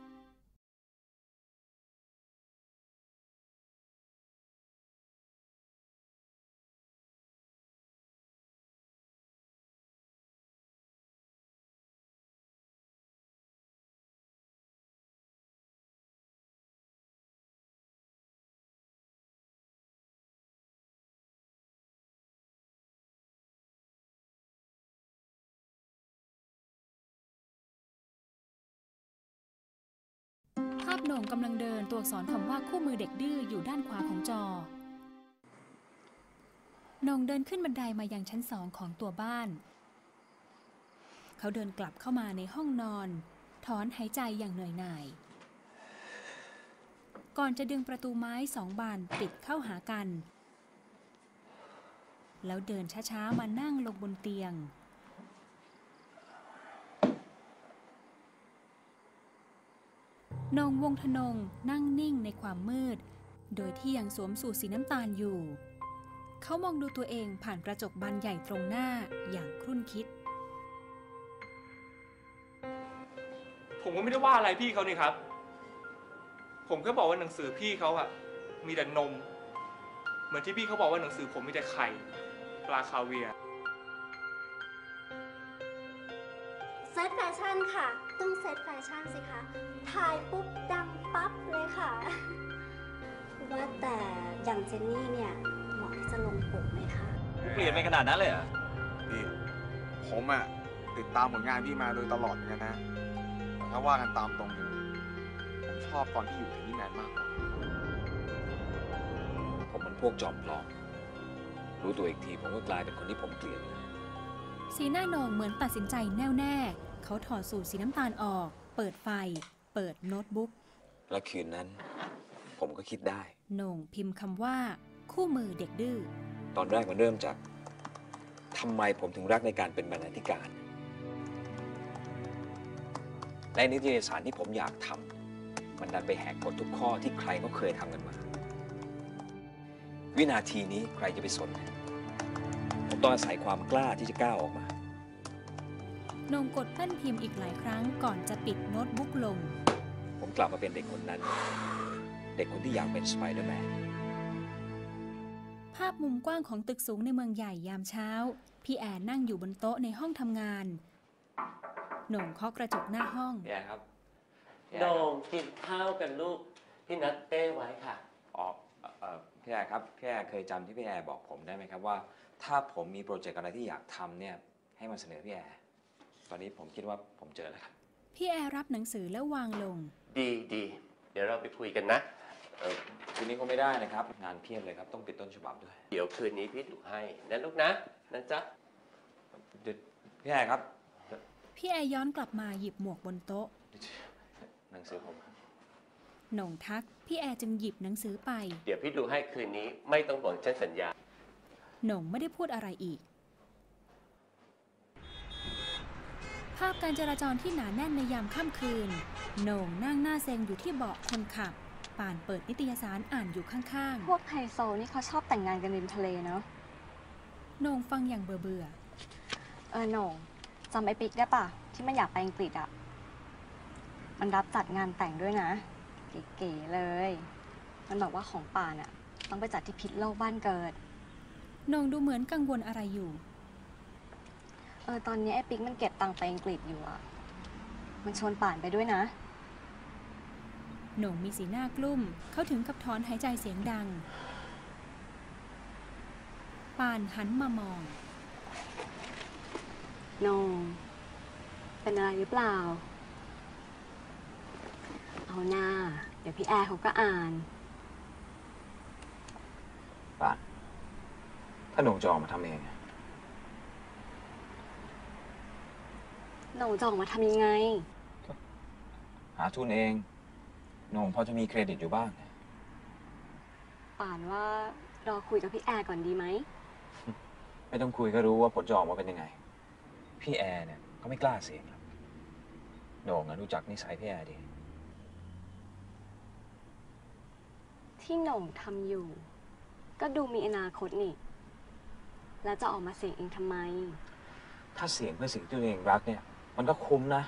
ภาพโหน่งกำลังเดินตัวอักษรคำว่าคู่มือเด็กดื้ออยู่ด้านขวาของจอโหน่งเดินขึ้นบันไดมายังชั้นสองของตัวบ้านเขาเดินกลับเข้ามาในห้องนอนถอนหายใจอย่างเหนื่อยหน่ายก่อนจะดึงประตูไม้สองบานปิดเข้าหากันแล้วเดินช้าๆมานั่งลงบนเตียงโหน่งวงธนงนั่งนิ่งในความมืดโดยที่ยังสวมสูทสีน้ำตาลอยู่เขามองดูตัวเองผ่านกระจกบานใหญ่ตรงหน้าอย่างครุ่นคิดผมก็ไม่ได้ว่าอะไรพี่เขานี่ครับ ผมก็บอกว่าหนังสือพี่เขาอะมีแต่นม เหมือนที่พี่เขาบอกว่าหนังสือผมมีแต่ไข่ปลาคาเวียร์เซตแฟชั่นค่ะต้องเซตแฟชั่นสิคะถ่ายปุ๊บดังปั๊บเลยค่ะว่าแต่อย่างเจนนี่เนี่ยเหมาะที่จะลงปกไหมคะเปลี่ยนไปขนาดนั้นเลยเหรอพี่ผมอะติดตามผลงานพี่มาโดยตลอดเหมือนกันนะแต่ถ้าว่ากันตามตรงเลยผมชอบตอนที่อยู่เทนนี่แมนมากกว่าผมมันพวกจอมปลอมรู้ตัวอีกทีผมก็กลายเป็นคนที่ผมเกลียดสีหน้าโหน่งเหมือนตัดสินใจแน่วแน่เขาถอดสูทสีน้ำตาลออกเปิดไฟเปิดโน้ตบุ๊กและคืนนั้นผมก็คิดได้โหน่งพิมพ์คำว่าคู่มือเด็กดื้อตอนแรกมันเริ่มจากทำไมผมถึงรักในการเป็นบรรณาธิการในนิตยสารที่ผมอยากทำมันดันไปแหกกฎทุกข้อที่ใครก็เคยทำกันมาวินาทีนี้ใครจะไปสนผมต้องอาศัยความกล้าที่จะก้าวออกมาโหน่งกดแป้นพิมพ์อีกหลายครั้งก่อนจะปิดโน้ตบุ๊กลงผมกลับมาเป็นเด็กคนนั้นเด็กคนที่อยากเป็นสไปเดอร์แมนภาพมุมกว้างของตึกสูงในเมืองใหญ่ยามเช้าพี่แอนนั่งอยู่บนโต๊ะในห้องทำงานโหน่งเคาะกระจกหน้าห้องพี่แอนครับโหน่งกินข้าวกันลูกพี่นัดเป้ไว้ค่ะอ๋อเอ่อพี่แอนครับพี่แอนเคยจำที่พี่แอนบอกผมได้ไหมครับว่าถ้าผมมีโปรเจกต์อะไรที่อยากทำเนี่ยให้มาเสนอพี่แอนตอนนี้ผมคิดว่าผมเจอแล้วครับพี่แอนรับหนังสือแล้ววางลงดีดีเดี๋ยวเราไปคุยกันนะเออคืนนี้คงไม่ได้นะครับงานเพียบเลยครับต้องปิดต้นฉบับด้วยเดี๋ยวคืนนี้พี่ดูให้นะลูกนะนะจ๊ะพี่แอนครับพี่แอนย้อนกลับมาหยิบหมวกบนโต๊ะหนังสือผมโหน่งทักพี่แอนจึงหยิบหนังสือไปเดี๋ยวพี่ดูให้คืนนี้ไม่ต้องห่วงฉันสัญญาโหน่งไม่ได้พูดอะไรอีกภาพการจราจรที่หนาแน่นในยามค่ำคืนโหน่งนั่งหน้าเซ็งอยู่ที่เบาะคนขับป่านเปิดนิตยสารอ่านอยู่ข้างๆพวกไฮโซนี่เขาชอบแต่งงานกันริมทะเลเนาะโหน่งฟังอย่างเบื่อเบื่อเออโหน่งจำไอ้ปิ๊กได้ปะที่มันอยากไปอังกฤษอ่ะมันรับจัดงานแต่งด้วยนะเก๋ๆเลยมันบอกว่าของป่านอ่ะต้องไปจัดที่พิษโลกบ้านเกิดโหน่งดูเหมือนกังวลอะไรอยู่เออตอนนี้ไอ้ปิ๊กมันเก็บตังค์ไปอังกฤษอยู่อ่ะมันชวนป่านไปด้วยนะโหน่งมีสีหน้ากลุ้มเขาถึงกับถอนหายใจเสียงดังป่านหันมามองโหน่งเป็นอะไรหรือเปล่าเอาหน้า เดี๋ยวพี่แอร์เขาก็อ่านป่านถ้าโหน่งจะออกมาทำเองโหน่งจะออกมาทำยังไงหาทุนเองโหน่งพอจะมีเครดิตอยู่บ้างป่านว่ารอคุยกับพี่แอร์ก่อนดีไหมไม่ต้องคุยก็รู้ว่าผลจะออกมาเป็นยังไง พี่แอร์เนี่ยเขาไม่กล้าเสี่ยงหรอกโหน่งอะรู้จักนิสัยพี่แอร์ดีที่โหน่งทำอยู่ ก็ดูมีอนาคตนี่ แล้วจะออกมาเสี่ยงเองทำไมถ้าเสี่ยงเพื่อสิ่งที่ตัวเองรักเนี่ย มันก็คุ้มนะ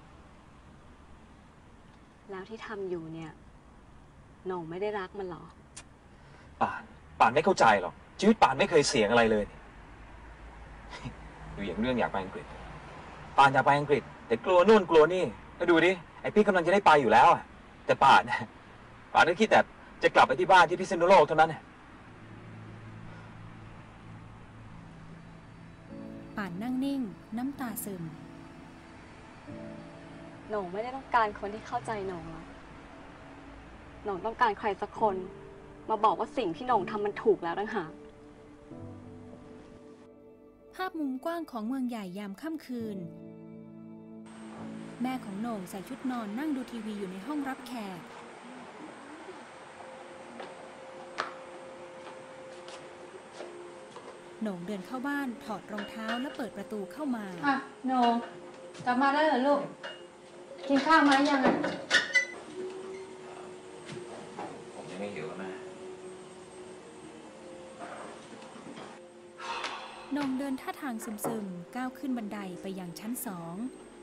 แล้วที่ทำอยู่เนี่ยโหน่งไม่ได้รักมันเหรอป่าน ป่านไม่เข้าใจหรอก ชีวิตป่านไม่เคยเสี่ยงอะไรเลย ดูอย่างเรื่องอยากไปอังกฤษ ป่านอยากไปอังกฤษ แต่กลัวนู่นกลัวนี่แล้วดูดิ ไอพี่กำลังจะได้ไปอยู่แล้วอะแต่ป่าน ป่านก็คิดแต่จะกลับไปที่บ้านที่พิษณุโลกเท่านั้นป่านนั่งนิ่งน้ำตาซึมโหน่งไม่ได้ต้องการคนที่เข้าใจโหน่งหรอกโหน่งต้องการใครสักคนมาบอกว่าสิ่งที่โหน่งทำมันถูกแล้วต่างหากภาพมุมกว้างของเมืองใหญ่ยามค่ำคืน แม่ของโหน่งใส่ชุดนอนนั่งดูทีวีอยู่ในห้องรับแขกโหน่งเดินเข้าบ้านถอดรองเท้าและเปิดประตูเข้ามาอ่ะโหน่งกลับมาแล้วเหรอลูก กินข้าวมายังอ่ะผมยังไม่หิวแม่โหน่งเดินท่าทางซึมๆก้าวขึ้นบันไดไปยังชั้นสอง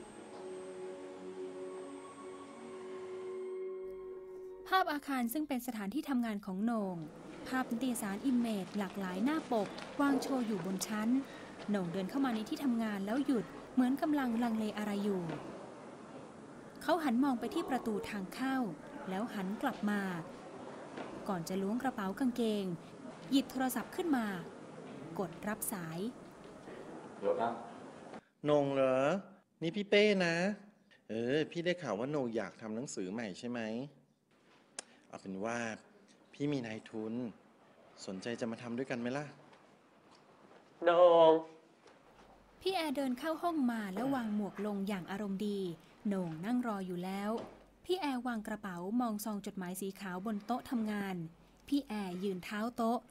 ภาพอาคารซึ่งเป็นสถานที่ทำงานของโหน่งภาพนิตยสารอิมเมจหลากหลายหน้าปกวางโชว์อยู่บนชั้นโหน่งเดินเข้ามาในที่ทำงานแล้วหยุดเหมือนกำลังลังเลอะไรอยู่เขาหันมองไปที่ประตูทางเข้าแล้วหันกลับมาก่อนจะล้วงกระเป๋ากางเกงหยิบโทรศัพท์ขึ้นมากดรับสายโหลครับโหน่งเหรอ นี่พี่เป้นะ เออ พี่ได้ข่าวว่าโหน่งอยากทำหนังสือใหม่ใช่ไหม เอาเป็นว่าพี่มีนายทุน สนใจจะมาทำด้วยกันไหมล่ะโหน่งพี่แอร์เดินเข้าห้องมาแล้ววางหมวกลงอย่างอารมณ์ดีโหน่งนั่งรออยู่แล้วพี่แอร์วางกระเป๋ามองซองจดหมายสีขาวบนโต๊ะทำงานพี่แอร์ยืนเท้าโต๊ะ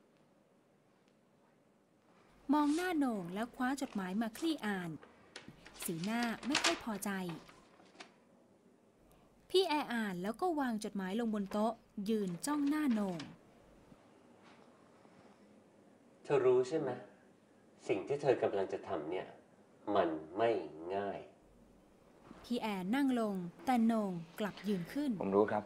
มองหน้าโหน่งแล้วคว้าจดหมายมาคลี่อ่านสีหน้าไม่ค่อยพอใจพี่แอร์อ่านแล้วก็วางจดหมายลงบนโต๊ะยืนจ้องหน้าโหน่งเธอรู้ใช่ไหมสิ่งที่เธอกำลังจะทำเนี่ยมันไม่ง่ายพี่แอร์นั่งลงแต่โหน่งกลับยืนขึ้นผมรู้ครับ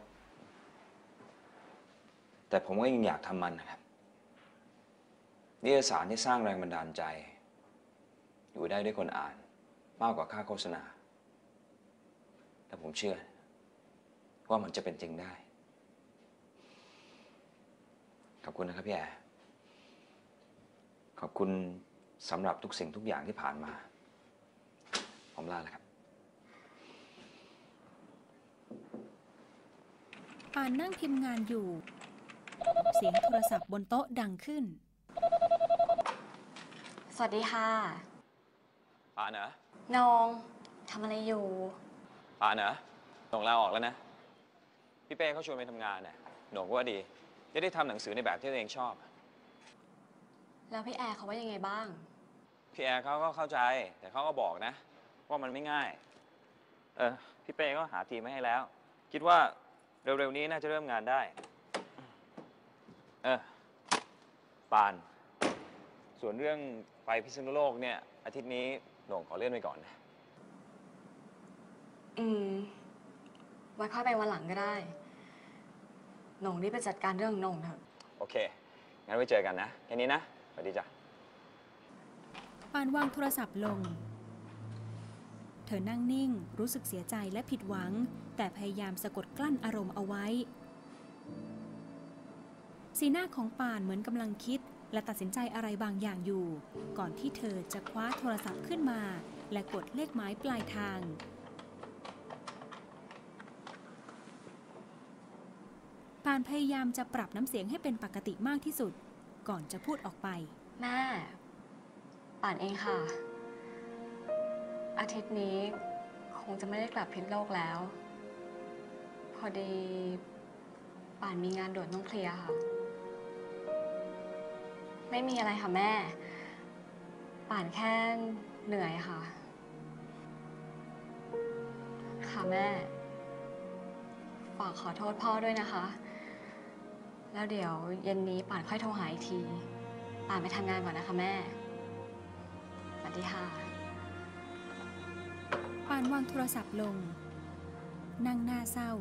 แต่ผมก็ยังอยากทำมันนะครับนิตยสารที่สร้างแรงบันดาลใจ อยู่ได้ด้วยคนอ่านมากกว่าค่าโฆษณาแต่ผมเชื่อว่ามันจะเป็นจริงได้ขอบคุณนะครับพี่แอร์ขอบคุณสำหรับทุกสิ่งทุกอย่างที่ผ่านมาผมลาแล้วครับป่านนั่งพิมพ์งานอยู่เสียงโทรศัพท์บนโต๊ะดังขึ้นสวัสดีค่ะป่านเหรอโหน่งทำอะไรอยู่ป่านเหรอโหน่งลาออกแล้วนะพี่เป้เขาชวนไปทำงานน่ะโหน่งก็ว่าดีจะได้ทำหนังสือในแบบที่ตัวเองชอบแล้วพี่แอร์เขาว่ายังไงบ้างพี่แอร์เขาก็เข้าใจแต่เขาก็บอกนะว่ามันไม่ง่ายเออพี่เป้ก็หาทีมมาให้แล้วคิดว่าเร็วๆนี้น่าจะเริ่มงานได้เออปานส่วนเรื่องไปพิษณุโลกเนี่ยอาทิตย์นี้โหน่งขอเลื่อนไปก่อนนะอืมไว้ค่อยไปวันหลังก็ได้โหน่งรีบไปจัดการเรื่องโหน่งเถอะโอเคงั้นไว้เจอกันนะแค่นี้นะสวัสดีจ้ะปานวางโทรศัพท์ลงเธอนั่งนิ่งรู้สึกเสียใจและผิดหวังแต่พยายามสะกดกลั้นอารมณ์เอาไว้สีหน้าของปานเหมือนกำลังคิดและตัดสินใจอะไรบางอย่างอยู่ก่อนที่เธอจะคว้าโทรศัพท์ขึ้นมาและกดเลขหมายปลายทางป่านพยายามจะปรับน้ำเสียงให้เป็นปกติมากที่สุดก่อนจะพูดออกไปแม่ป่านเองค่ะอาทิตย์นี้คงจะไม่ได้กลับพิษโลกแล้วพอดีป่านมีงานด่วนต้องเคลียร์ค่ะไม่มีอะไรค่ะแม่ป่านแค่เหนื่อยค่ะค่ะแม่ฝากขอโทษพ่อด้วยนะคะแล้วเดี๋ยวเย็นนี้ป่านค่อยโทรหาอีกทีป่านไปทำงานก่อนนะคะแม่สวัสดีค่ะป่านวางโทรศัพท์ลงนั่งหน้าเศร้า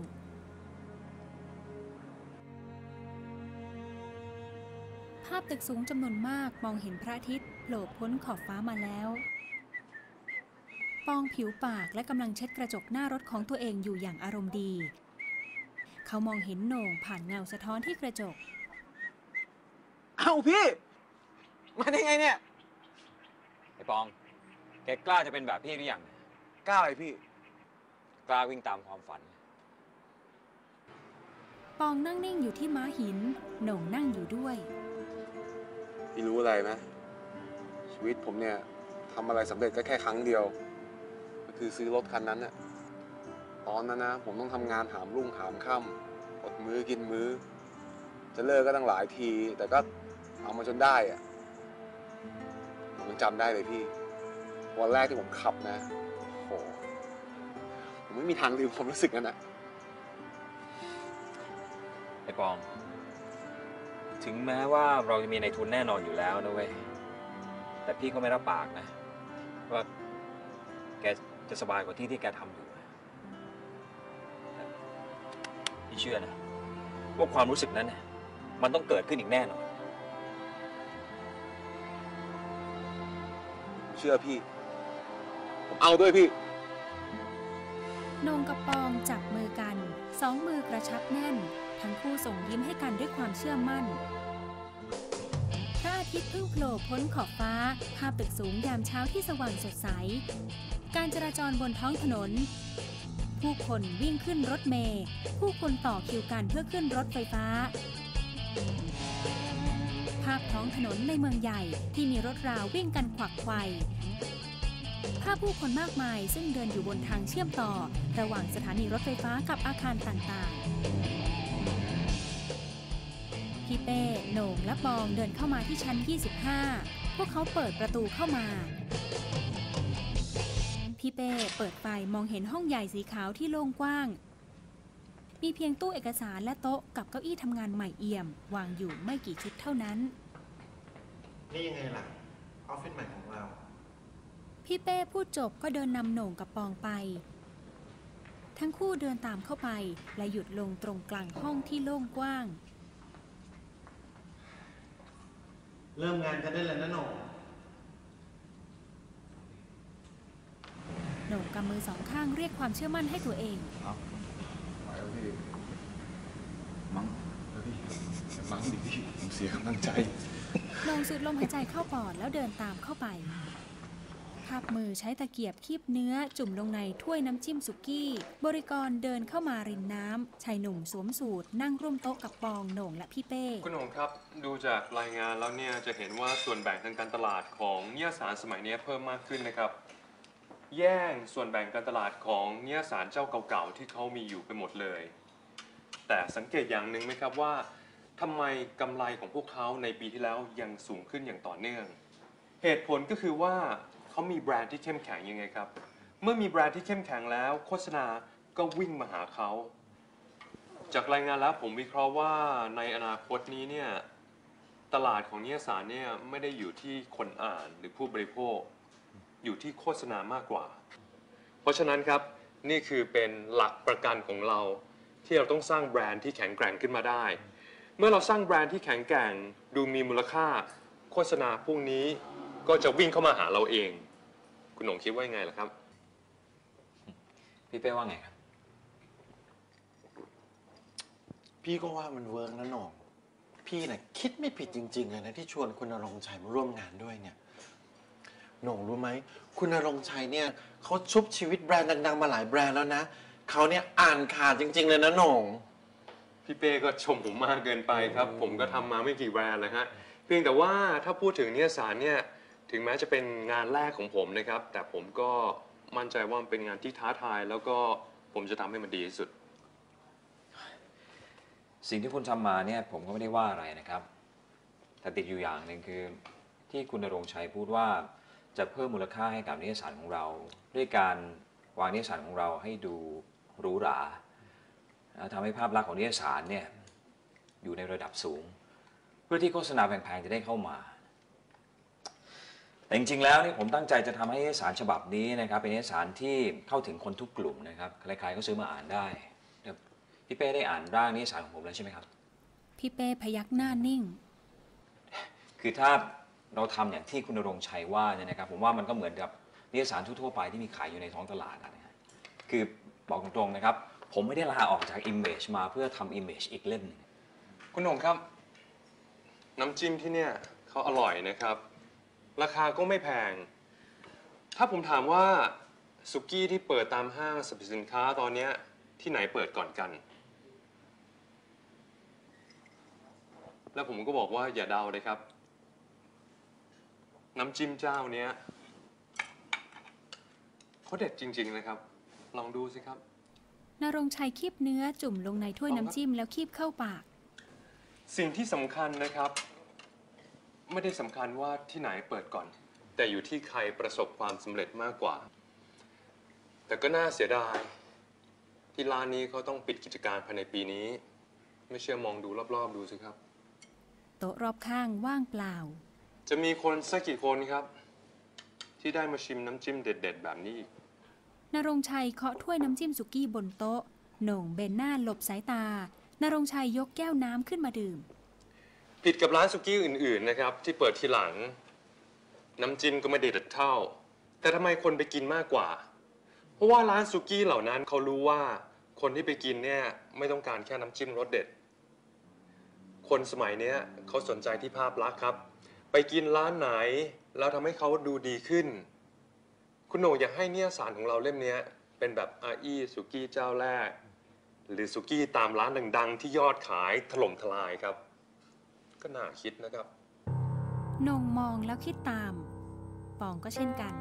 ภาพตึกสูงจำนวนมากมองเห็นพระอาทิตย์โผล่พ้นขอบฟ้ามาแล้วปองผิวปากและกำลังเช็ดกระจกหน้ารถของตัวเองอยู่อย่างอารมณ์ดีเขามองเห็นโหน่งผ่านเงาสะท้อนที่กระจกเอ้าพี่มาได้ไงเนี่ยไอ้ปองแกกล้าจะเป็นแบบพี่หรือยังกล้าอะไรพี่กล้าวิ่งตามความฝันปองนั่งนิ่งอยู่ที่ม้าหินโหน่งนั่งอยู่ด้วยพี่รู้อะไรไหมชีวิตผมเนี่ยทำอะไรสำเร็จก็แค่ครั้งเดียวก็คือซื้อรถคันนั้นน่ะตอนนั้นนะผมต้องทำงานหามรุ่งหามค่ำอดมื้อกินมื้อจะเลิกก็ตั้งหลายทีแต่ก็เอามาจนได้อะผมยังจำได้เลยพี่วันแรกที่ผมขับนะโหผมไม่มีทางลืมความรู้สึกนั้นอะไอ้ปองถึงแม้ว่าเราจะมีในทุนแน่นอนอยู่แล้วนะเว้ยแต่พี่ก็ไม่รับปากนะว่าแกจะสบายกว่าที่ที่แกทำอยู่พี่เชื่อนะว่าความรู้สึกนั้นเนี่ยมันต้องเกิดขึ้นอีกแน่นอนเชื่อพี่ผมเอาด้วยพี่โหน่งกับปองจับมือกันสองมือกระชับแน่นทั้งคู่ส่งยิ้มให้กันด้วยความเชื่อมั่นพระอาทิตย์เพิ่งโผล่พ้นขอบฟ้าภาพตึกสูงยามเช้าที่สว่างสดใสการจราจรบนท้องถนนผู้คนวิ่งขึ้นรถเมล์ผู้คนต่อคิวกันเพื่อขึ้นรถไฟฟ้าภาพท้องถนนในเมืองใหญ่ที่มีรถราวิ่งกันขวักไขว่ภาพผู้คนมากมายซึ่งเดินอยู่บนทางเชื่อมต่อระหว่างสถานีรถไฟฟ้ากับอาคารต่างๆพี่เป้โหน่งและปองเดินเข้ามาที่ชั้นยี่สิบห้าพวกเขาเปิดประตูเข้ามาพี่เป้เปิดไฟมองเห็นห้องใหญ่สีขาวที่โล่งกว้างมีเพียงตู้เอกสารและโต๊ะกับเก้าอี้ทำงานใหม่เอี่ยมวางอยู่ไม่กี่ชุดเท่านั้นนี่ยังไงล่ะออฟฟิศใหม่ของเราพี่เป้พูดจบก็เดินนำโหน่งกับปองไปทั้งคู่เดินตามเข้าไปและหยุดลงตรงกลางห้องที่โล่งกว้างเริ่มงานกันได้แล้วนะโหน่งโหน่งกำมือสองข้างเรียกความเชื่อมั่นให้ตัวเองมั้งพี่มั้งดิพี่ผมเสียกำลังใจโหน่งสูดลมหายใจเข้าปอดแล้วเดินตามเข้าไปภาพมือใช้ตะเกียบคีบเนื้อจุ่มลงในถ้วยน้ำจิ้มสุกี้บริกรเดินเข้ามารินน้ำชายหนุ่มสวมสูทนั่งร่วมโต๊ะกับปองโหน่งและพี่เป้คุณโหน่งครับดูจากรายงานแล้วเนี่ยจะเห็นว่าส่วนแบ่งทางการตลาดของนิยสารสมัยนี้เพิ่มมากขึ้นนะครับแย่งส่วนแบ่งการตลาดของนิยสารเจ้าเก่าๆที่เขามีอยู่ไปหมดเลยแต่สังเกตอย่างหนึ่งไหมครับว่าทำไมกำไรของพวกเขาในปีที่แล้วยังสูงขึ้นอย่างต่อเนื่องเหตุผลก็คือว่าเขามีแบรนด์ที่เข้มแข็งยังไงครับเมื่อมีแบรนด์ที่เข้มแข็งแล้วโฆษณาก็วิ่งมาหาเขาจากรายงานแล้วผมวิเคราะห์ว่าในอนาคตนี้เนี่ยตลาดของนิยสารเนี่ยไม่ได้อยู่ที่คนอ่านหรือผู้บริโภคอยู่ที่โฆษณามากกว่าเพราะฉะนั้นครับนี่คือเป็นหลักประกันของเราที่เราต้องสร้างแบรนด์ที่แข็งแกร่งขึ้นมาได้เมื่อเราสร้างแบรนด์ที่แข็งแกร่งดูมีมูลค่าโฆษณาพวกนี้ก็จะวิ่งเข้ามาหาเราเองคุณโหน่งคิดว่ายังไงล่ะครับพี่เป้ว่าไงครับพี่ก็ว่ามันเวิร์กนะหน่องพี่น่ะคิดไม่ผิดจริงๆเลยนะที่ชวนคุณณรงค์ชัยมาร่วมงานด้วยเนี่ยหน่องรู้ไหมคุณณรงค์ชัยเนี่ยเขาชุบชีวิตแบรนด์ดังๆมาหลายแบรนด์แล้วนะเขาเนี่ยอ่านขาดจริงๆเลยนะหน่องพี่เป้ก็ชมผมมากเกินไปครับ ผมก็ทำมาไม่กี่แบรนด์เลยฮะเพียงแต่ว่าถ้าพูดถึงนิตยสารเนี่ยถึงแม้จะเป็นงานแรกของผมนะครับ แต่ผมก็มั่นใจว่ามันเป็นงานที่ท้าทาย แล้วก็ผมจะทำให้มันดีที่สุดสิ่งที่คุณทำมาเนี่ยผมก็ไม่ได้ว่าอะไรนะครับ แต่ติดอยู่อย่างหนึ่งคือที่คุณณรงค์ชัยพูดว่าจะเพิ่มมูลค่าให้กับนิตยสารของเรา ด้วยการวางนิตยสารของเราให้ดูหรูหราทำให้ภาพลักษณ์ของนิตยสารเนี่ยอยู่ในระดับสูง เพื่อที่โฆษณาแพงๆจะได้เข้ามาแต่จริงๆแล้วนี่ผมตั้งใจจะทำให้นิตยสารฉบับนี้นะครับเป็นนิตยสารที่เข้าถึงคนทุกกลุ่มนะครับใครๆก็ซื้อมาอ่านได้พี่เป้ได้อ่านร่างนิตยสารของผมแล้วใช่ไหมครับพี่เป้พยักหน้านิ่งคือถ้าเราทำอย่างที่คุณณรงค์ชัยว่าเนี่ยนะครับผมว่ามันก็เหมือนกับนิตยสารทั่วๆไปที่มีขายอยู่ในท้องตลาดนะฮะคือบอกตรงๆนะครับผมไม่ได้ลาออกจาก Image มาเพื่อทำ Image อีกเล่มนึงคุณหนุ่มครับน้ำจิ้มที่เนี่ยเขาอร่อยนะครับราคาก็ไม่แพงถ้าผมถามว่าสุกี้ที่เปิดตามห้างสรรพสินค้าตอนนี้ที่ไหนเปิดก่อนกันแล้วผมก็บอกว่าอย่าเดาเลยครับน้ำจิ้มเจ้าเนี้ยเขาเด็ดจริงๆนะครับลองดูสิครับณรงค์ชัยคีบเนื้อจุ่มลงในถ้วยน้ำจิ้มแล้วคีบเข้าปากสิ่งที่สำคัญนะครับไม่ได้สำคัญว่าที่ไหนเปิดก่อนแต่อยู่ที่ใครประสบความสำเร็จมากกว่าแต่ก็น่าเสียดายที่ร้านนี้เขาต้องปิดกิจการภายในปีนี้ไม่เชื่อมองดูรอบๆดูสิครับโต๊ะรอบข้างว่างเปล่าจะมีคนสักกี่คนครับที่ได้มาชิมน้ำจิ้มเด็ดๆแบบนี้อีกณรงค์ชัยเคาะถ้วยน้ำจิ้มสุกี้บนโต๊ะโหน่งเบนหน้าหลบสายตาณรงค์ชัยยกแก้วน้ำขึ้นมาดื่มผิดกับร้านสุกี้อื่นๆนะครับที่เปิดทีหลังน้ำจิ้มก็ไม่เด็ดเท่าแต่ทำไมคนไปกินมากกว่าเพราะว่าร้านสุกี้เหล่านั้นเขารู้ว่าคนที่ไปกินเนี่ยไม่ต้องการแค่น้ำจิ้มรสเด็ดคนสมัยนี้เขาสนใจที่ภาพลักษณ์ครับไปกินร้านไหนแล้วทำให้เขาดูดีขึ้นคุณโหน่งอยากให้นิตยสารของเราเล่มนี้เป็นแบบอาอี้สุกี้เจ้าแรกหรือสุกี้ตามร้านดังๆที่ยอดขายถล่มทลายครับก็น่าคิดนะครับโหน่งมองแล้วคิดตามปองก็เช่นกัน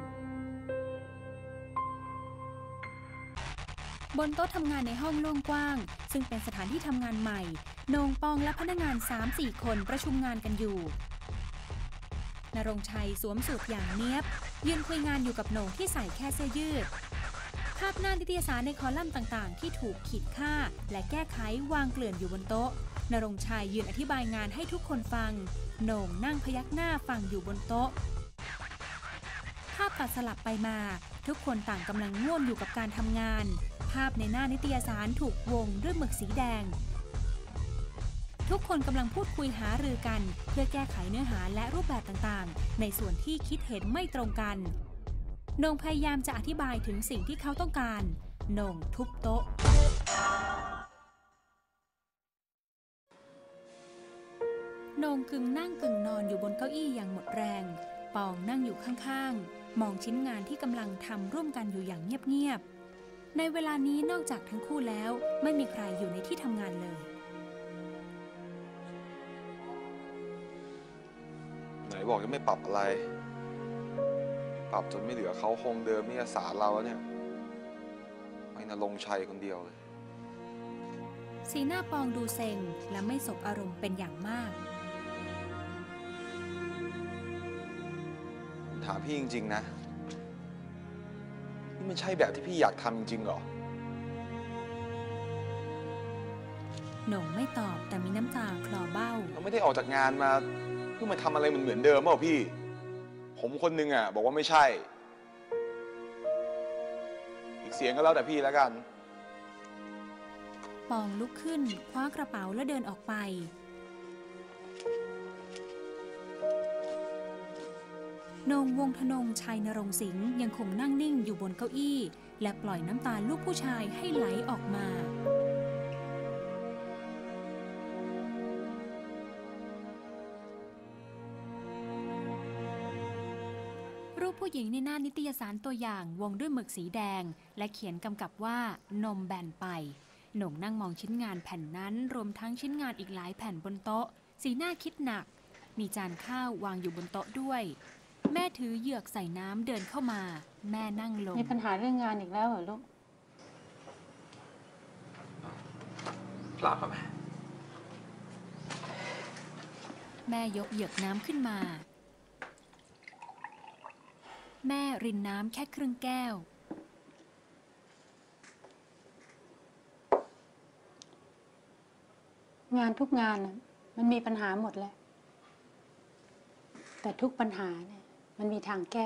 บนโต๊ะทำงานในห้องโล่งกว้างซึ่งเป็นสถานที่ทำงานใหม่โหน่งปองและพนักงาน สามสี่ คนประชุมงานกันอยู่ณรงค์ชัยสวมสูทอย่างเนี๊ยบยืนคุยงานอยู่กับโหน่งที่ใส่แค่เสื้อยืดภาพหน้านิตยสารในคอลัมน์ต่างๆที่ถูกขีดค่าและแก้ไขวางเกลื่อนอยู่บนโต๊ะณรงค์ชัยยืนอธิบายงานให้ทุกคนฟังโหน่งนั่งพยักหน้าฟังอยู่บนโต๊ะภาพตัดสลับไปมาทุกคนต่างกำลังง่วนอยู่กับการทำงานภาพในหน้านิตยสารถูกวงด้วยหมึกสีแดงทุกคนกำลังพูดคุยหารือกันเพื่อแก้ไขเนื้อหาและรูปแบบต่างๆในส่วนที่คิดเห็นไม่ตรงกันโหน่งพยายามจะอธิบายถึงสิ่งที่เขาต้องการโหน่งทุบโต๊ะโหน่งกึ่งนั่งกึ่งนอนอยู่บนเก้าอี้อย่างหมดแรงปองนั่งอยู่ข้างๆมองชิ้นงานที่กำลังทำร่วมกันอยู่อย่างเงียบๆในเวลานี้นอกจากทั้งคู่แล้วไม่มีใครอยู่ในที่ทำงานเลยไหนบอกจะไม่ปรับอะไรปรับจนไม่เหลือเขาคงเดิมนิตยสารเราแล้วเนี่ยไม่ณรงค์ชัยคนเดียวเลยสีหน้าปองดูเซ็งและไม่สบอารมณ์เป็นอย่างมากถามพี่จริงๆนะนี่มันใช่แบบที่พี่อยากทำจริงๆเหรอโหน่งไม่ตอบแต่มีน้ำตาคลอเบ้าเราไม่ได้ออกจากงานมาเพื่อมาทำอะไรเหมือนเดิมเปล่าพี่ผมคนนึงอ่ะบอกว่าไม่ใช่อีกเสียงก็แล้วแต่พี่แล้วกันปองลุกขึ้นคว้ากระเป๋าแล้วเดินออกไปโหน่งวงธนงชัยณรงค์สิงห์ยังคงนั่งนิ่งอยู่บนเก้าอี้และปล่อยน้ำตาลูกผู้ชายให้ไหลออกมารูปผู้หญิงในหน้านิตยสารตัวอย่างวงด้วยหมึกสีแดงและเขียนกำกับว่านมแบนไปโหน่งนั่งมองชิ้นงานแผ่นนั้นรวมทั้งชิ้นงานอีกหลายแผ่นบนโต๊ะสีหน้าคิดหนักมีจานข้าววางอยู่บนโต๊ะด้วยแม่ถือเหยือกใส่น้ำเดินเข้ามาแม่นั่งลงมีปัญหาเรื่องงานอีกแล้วเหรอลูกเปล่าครับแม่แม่ยกเหยือกน้ำขึ้นมาแม่รินน้ำแค่ครึ่งแก้วงานทุกงานน่ะมันมีปัญหาหมดแหละแต่ทุกปัญหาเนี่ยมันมีทางแก้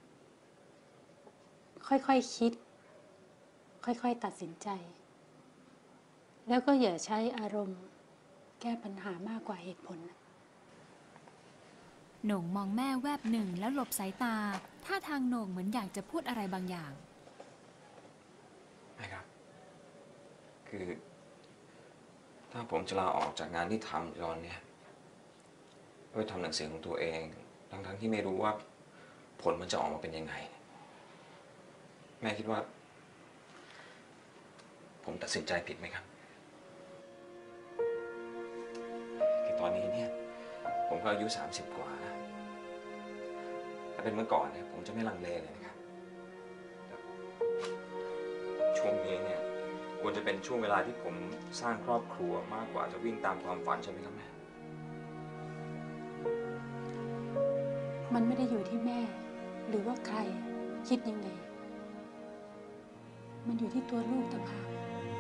ค่อยๆ ค, คิดค่อยๆ ตัดสินใจแล้วก็อย่าใช้อารมณ์แก้ปัญหามากกว่าเหตุผลโหน่งมองแม่แวบหนึ่งแล้วหลบสายตาท่าทางโหน่งเหมือนอยากจะพูดอะไรบางอย่างแม่ครับคือถ้าผมจะลาออกจากงานที่ทำตอนนี้เพื่อทำหนังสือของตัวเองทั้งๆที่ไม่รู้ว่าผลมันจะออกมาเป็นยังไงแม่คิดว่าผมตัดสินใจผิดไหมครับคือตอนนี้เนี่ยผมก็อายุสามสิบกว่าแล้วถ้าเป็นเมื่อก่อนเนี่ยผมจะไม่ลังเลเลยนะครับช่วงนี้เนี่ยควรจะเป็นช่วงเวลาที่ผมสร้างครอบครัวมากกว่าจะวิ่งตามความฝันใช่ไหมครับแม่มันไม่ได้อยู่ที่แม่หรือว่าใครคิดยังไงมันอยู่ที่ตัวลูกต่างหาก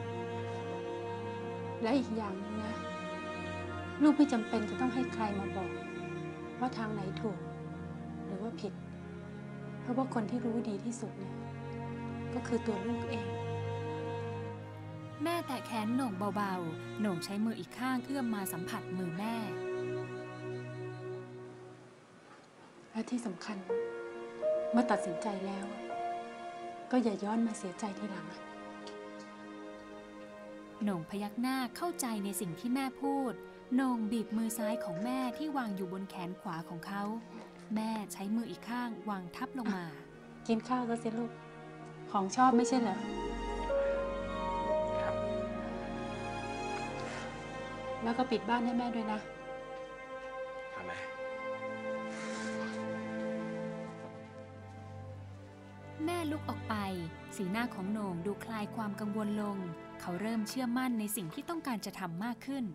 และอีกอย่างนึงนะลูกไม่จำเป็นจะต้องให้ใครมาบอกว่าทางไหนถูกหรือว่าผิดเพราะว่าคนที่รู้ดีที่สุดเนี่ยก็คือตัวลูกเองแม่แตะแขนโหน่งเบาๆโหน่งใช้มืออีกข้างเอื้อมมาสัมผัสมือแม่และที่สำคัญเมื่อตัดสินใจแล้วก็อย่าย้อนมาเสียใจทีหลังโหน่งพยักหน้าเข้าใจในสิ่งที่แม่พูดโหน่งบีบมือซ้ายของแม่ที่วางอยู่บนแขนขวาของเขาแม่ใช้มืออีกข้างวางทับลงมากินข้าวก็สิลูกของชอบไม่ใช่เหรอแล้วก็ปิดบ้านให้แม่ด้วยนะครับแม่แม่ลุกออกไปสีหน้าของโหน่งดูคลายความกังวลลงเขาเริ่มเชื่อมั่นในสิ่งที่ต้องการจะทำมากขึ้น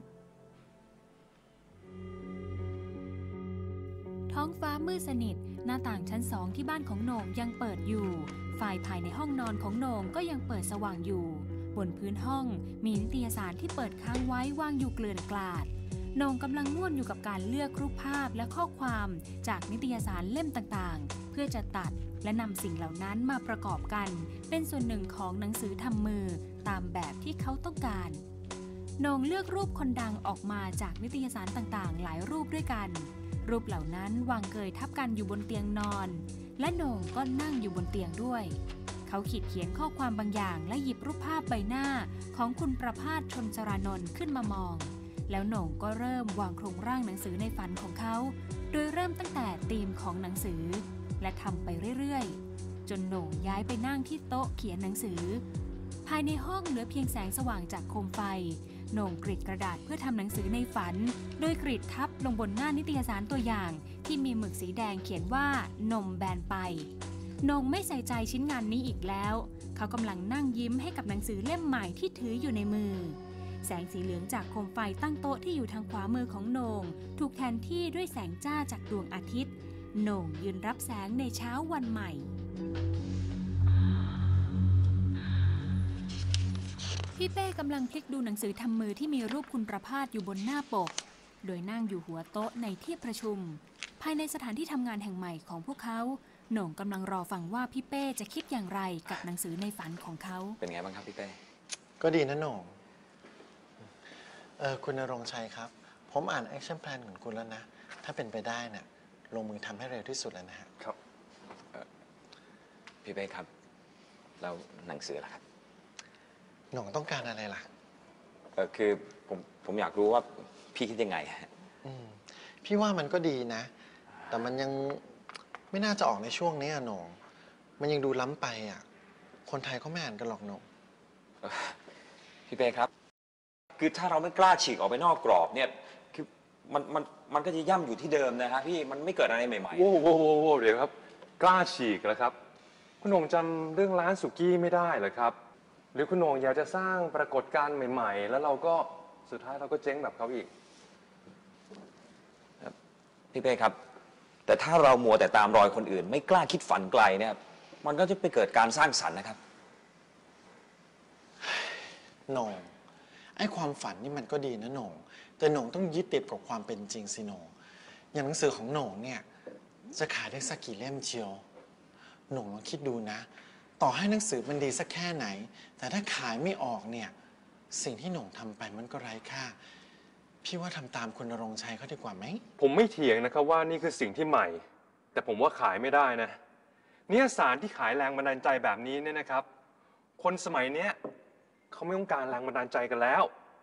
ท้องฟ้ามืดสนิทหน้าต่างชั้นสองที่บ้านของโหน่งยังเปิดอยู่ไฟภายในห้องนอนของโหน่งก็ยังเปิดสว่างอยู่บนพื้นห้องมีนิตยสารที่เปิดค้างไว้วางอยู่เกลื่อนกลาดโหน่งกำลังง่วนอยู่กับการเลือกรูปภาพและข้อความจากนิตยสารเล่มต่างๆเพื่อจะตัดและนำสิ่งเหล่านั้นมาประกอบกันเป็นส่วนหนึ่งของหนังสือทำมือตามแบบที่เขาต้องการโหน่งเลือกรูปคนดังออกมาจากนิตยสารต่างๆหลายรูปด้วยกันรูปเหล่านั้นวางเกยทับกันอยู่บนเตียงนอนและโหน่งก็นั่งอยู่บนเตียงด้วยเขาขีดเขียนข้อความบางอย่างและหยิบรูปภาพใบหน้าของคุณประภาส ชนสรานนท์ขึ้นมามองแล้วโหน่งก็เริ่มวางโครงร่างหนังสือในฝันของเขาโดยเริ่มตั้งแต่ธีมของหนังสือและทำไปเรื่อยๆจนโหน่งย้ายไปนั่งที่โต๊ะเขียนหนังสือภายในห้องเหลือเพียงแสงสว่างจากโคมไฟโหน่งกรีดกระดาษเพื่อทำหนังสือในฝันโดยกรีดทับลงบนหน้านิตยสารตัวอย่างที่มีหมึกสีแดงเขียนว่านมแบนไปโหน่งไม่ใส่ใจชิ้นงานนี้อีกแล้วเขากำลังนั่งยิ้มให้กับหนังสือเล่มใหม่ที่ถืออยู่ในมือแสงสีเหลืองจากโคมไฟตั้งโต๊ะที่อยู่ทางขวามือของโหน่งถูกแทนที่ด้วยแสงจ้าจากดวงอาทิตย์โหน่งยืนรับแสงในเช้าวันใหม่พี่เป้กำลังพลิกดูหนังสือทำมือที่มีรูปคุณประภาสอยู่บนหน้าปกโดยนั่งอยู่หัวโต๊ะในที่ประชุมภายในสถานที่ทำงานแห่งใหม่ของพวกเขาโหน่งกำลังรอฟังว่าพี่เป้จะคิดอย่างไรกับหนังสือในฝันของเขาเป็นไงบ้างครับพี่เป้ก็ดีนะโหน่งเออคุณณรงค์ชัยครับผมอ่านแอคชั่นแพลนของคุณแล้วนะถ้าเป็นไปได้เนี่ยลงมือทำให้เร็วที่สุดแล้วนะฮะครับพี่เป้ครับแล้วหนังสือล่ะครับโหน่งต้องการอะไรล่ะเออคือผมผมอยากรู้ว่าพี่คิดยังไงฮะอืมพี่ว่ามันก็ดีนะแต่มันยังไม่น่าจะออกในช่วงนี้อะโหน่งมันยังดูล้ำไปอ่ะคนไทยเขาไม่อ่านกันหรอกโหน่งพพี่เป้ครับ คือถ้าเราไม่กล้าฉีกออกไปนอกกรอบเนี่ยคือมันมันมันก็จะย่ำอยู่ที่เดิมนะฮะพี่มันไม่เกิดอะไรใหม่ๆโว้โว้โว้โว้เดี๋ยวครับกล้าฉีกแล้วครับคุณโหน่งจำเรื่องร้านสุกี้ไม่ได้เหรอครับหรือคุณโหน่งอยากจะสร้างปรากฏการณ์ใหม่ๆแล้วเราก็สุดท้ายเราก็เจ๊งแบบเขาอีกพี่เป้ครับแต่ถ้าเรามัวแต่ตามรอยคนอื่นไม่กล้าคิดฝันไกลเนี่ยมันก็จะไปเกิดการสร้างสรรค์นะครับโหน่งไอ้ความฝันนี่มันก็ดีนะโหน่งแต่โหน่งต้องยึดติดกับความเป็นจริงสิโหน่งอย่างหนังสือของโหน่งเนี่ยจะขายได้สักกี่เล่มเชียวโหน่งลองคิดดูนะ ต่อให้หนังสือมันดีสักแค่ไหนแต่ถ้าขายไม่ออกเนี่ยสิ่งที่โหน่งทำไปมันก็ไร้ค่าพี่ว่าทำตามคุณณรงค์ชัยเขาดีกว่าไหมผมไม่เถียงนะครับว่านี่คือสิ่งที่ใหม่แต่ผมว่าขายไม่ได้นะนิยสารที่ขายแรงบันดาลใจแบบนี้เนี่ยนะครับคนสมัยเนี้ยเขาไม่ต้องการแรงบันดาลใจกันแล้ว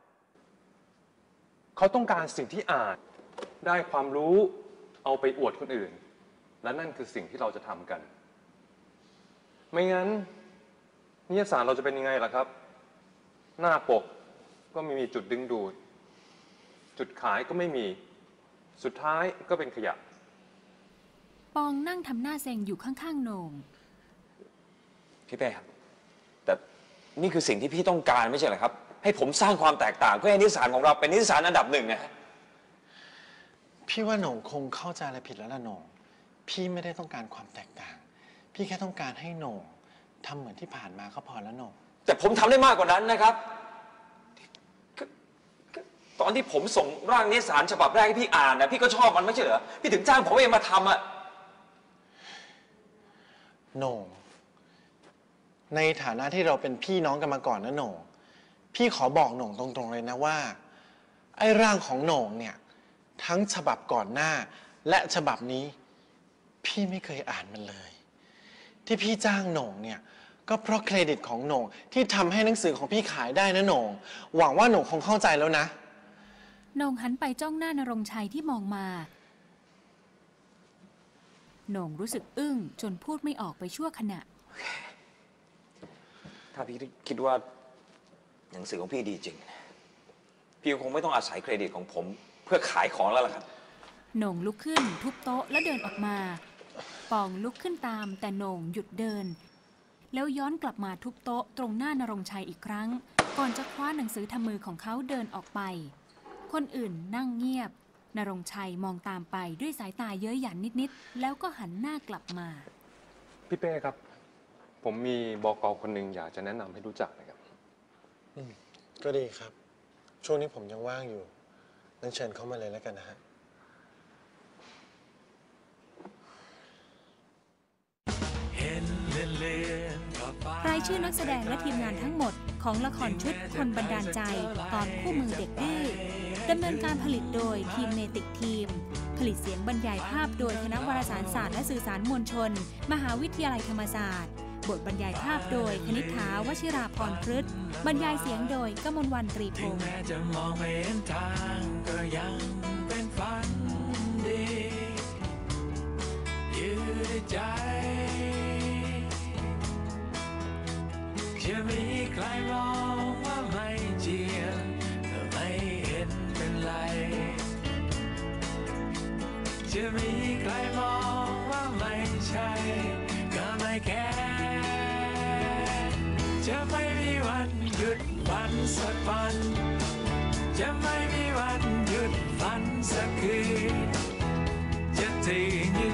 เขาต้องการสิ่งที่อ่านได้ความรู้เอาไปอวดคนอื่นและนั่นคือสิ่งที่เราจะทำกันไม่งั้นนิยสารเราจะเป็นยังไงล่ะครับหน้าปกก็ไม่มีจุดดึงดูดจุดขายก็ไม่มีสุดท้ายก็เป็นขยะปองนั่งทำหน้าเซ็งอยู่ข้างๆโหน่งพี่เป้ครับแต่นี่คือสิ่งที่พี่ต้องการไม่ใช่เหรอครับให้ผมสร้างความแตกต่างเพื่อให้นิสสารของเราเป็นนิสสารอันดับหนึ่งนะฮะพี่ว่าโหน่งคงเข้าใจอะไรผิดแล้วล่ะโหน่งพี่ไม่ได้ต้องการความแตกต่างพี่แค่ต้องการให้โหน่งทำเหมือนที่ผ่านมาก็พอแล้วโหน่งแต่ผมทำได้มากกว่านั้นนะครับตอนที่ผมส่งร่างนิสสารฉบับแรกให้พี่อ่านนะพี่ก็ชอบมันไม่ใช่เหรอพี่ถึงจ้างผมเองมาทำอะโหน่งในฐานะที่เราเป็นพี่น้องกันมาก่อนนะโหน่งพี่ขอบอกโหน่งตรงๆเลยนะว่าไอ้ร่างของโหน่งเนี่ยทั้งฉบับก่อนหน้าและฉบับนี้พี่ไม่เคยอ่านมันเลยที่พี่จ้างโหน่งเนี่ยก็เพราะเครดิตของโหน่งที่ทำให้หนังสือของพี่ขายได้นะโหน่งหวังว่าโหน่งคงเข้าใจแล้วนะโหน่งหันไปจ้องหน้านรงค์ชัยที่มองมาโหน่งรู้สึกอึ้งจนพูดไม่ออกไปชั่วขณะถ้าพี่คิดว่าหนังสือของพี่ดีจริงพี่คงไม่ต้องอาศัยเครดิตของผมเพื่อขายของแล้วล่ะครับโหน่งลุกขึ้นทุบโต๊ะแล้วเดินออกมาปองลุกขึ้นตามแต่โหน่งหยุดเดินแล้วย้อนกลับมาทุบโต๊ะตรงหน้านรงค์ชัยอีกครั้งก่อนจะคว้าหนังสือทำมือของเขาเดินออกไปคนอื่นนั่งเงียบณรงค์ชัยมองตามไปด้วยสายตาเย้ยหยันนิดๆแล้วก็หันหน้ากลับมาพี่เป้ครับผมมีบก.คนหนึ่งอยากจะแนะนำให้รู้จักนะครับอืมก็ดีครับช่วงนี้ผมยังว่างอยู่งั้นเชิญเข้ามาเลยแล้วกันนะฮะรายชื่อนักแสดงและทีมงานทั้งหมดของละครชุดคนบันดาลใจตอนคู่มือเด็กดื้อดำเนินการผลิตโดยทีมเนติกทีมผลิตเสียงบรรยายภาพโดยคณะวารสารศาสตร์และสื่อสารมวลชนมหาวิทยาลัยธรรมศาสตร์บทบรรยายภาพโดยคณิษฐาวชิราพรพฤกษ์บรรยายเสียงโดยกมลวรรณตรีพงษ์จะมองไม่เห็นทางก็ยังเป็นฝันดียืดใจจะมีใครมองว่าไม่เจียงก็ไม่เห็นเป็นไรจะมีใครมองว่าไม่ใช่ก็ไม่แคร์จะไม่มีวันหยุดฝันสักวันจะไม่มีวันหยุดฝันสักคืนจะถึง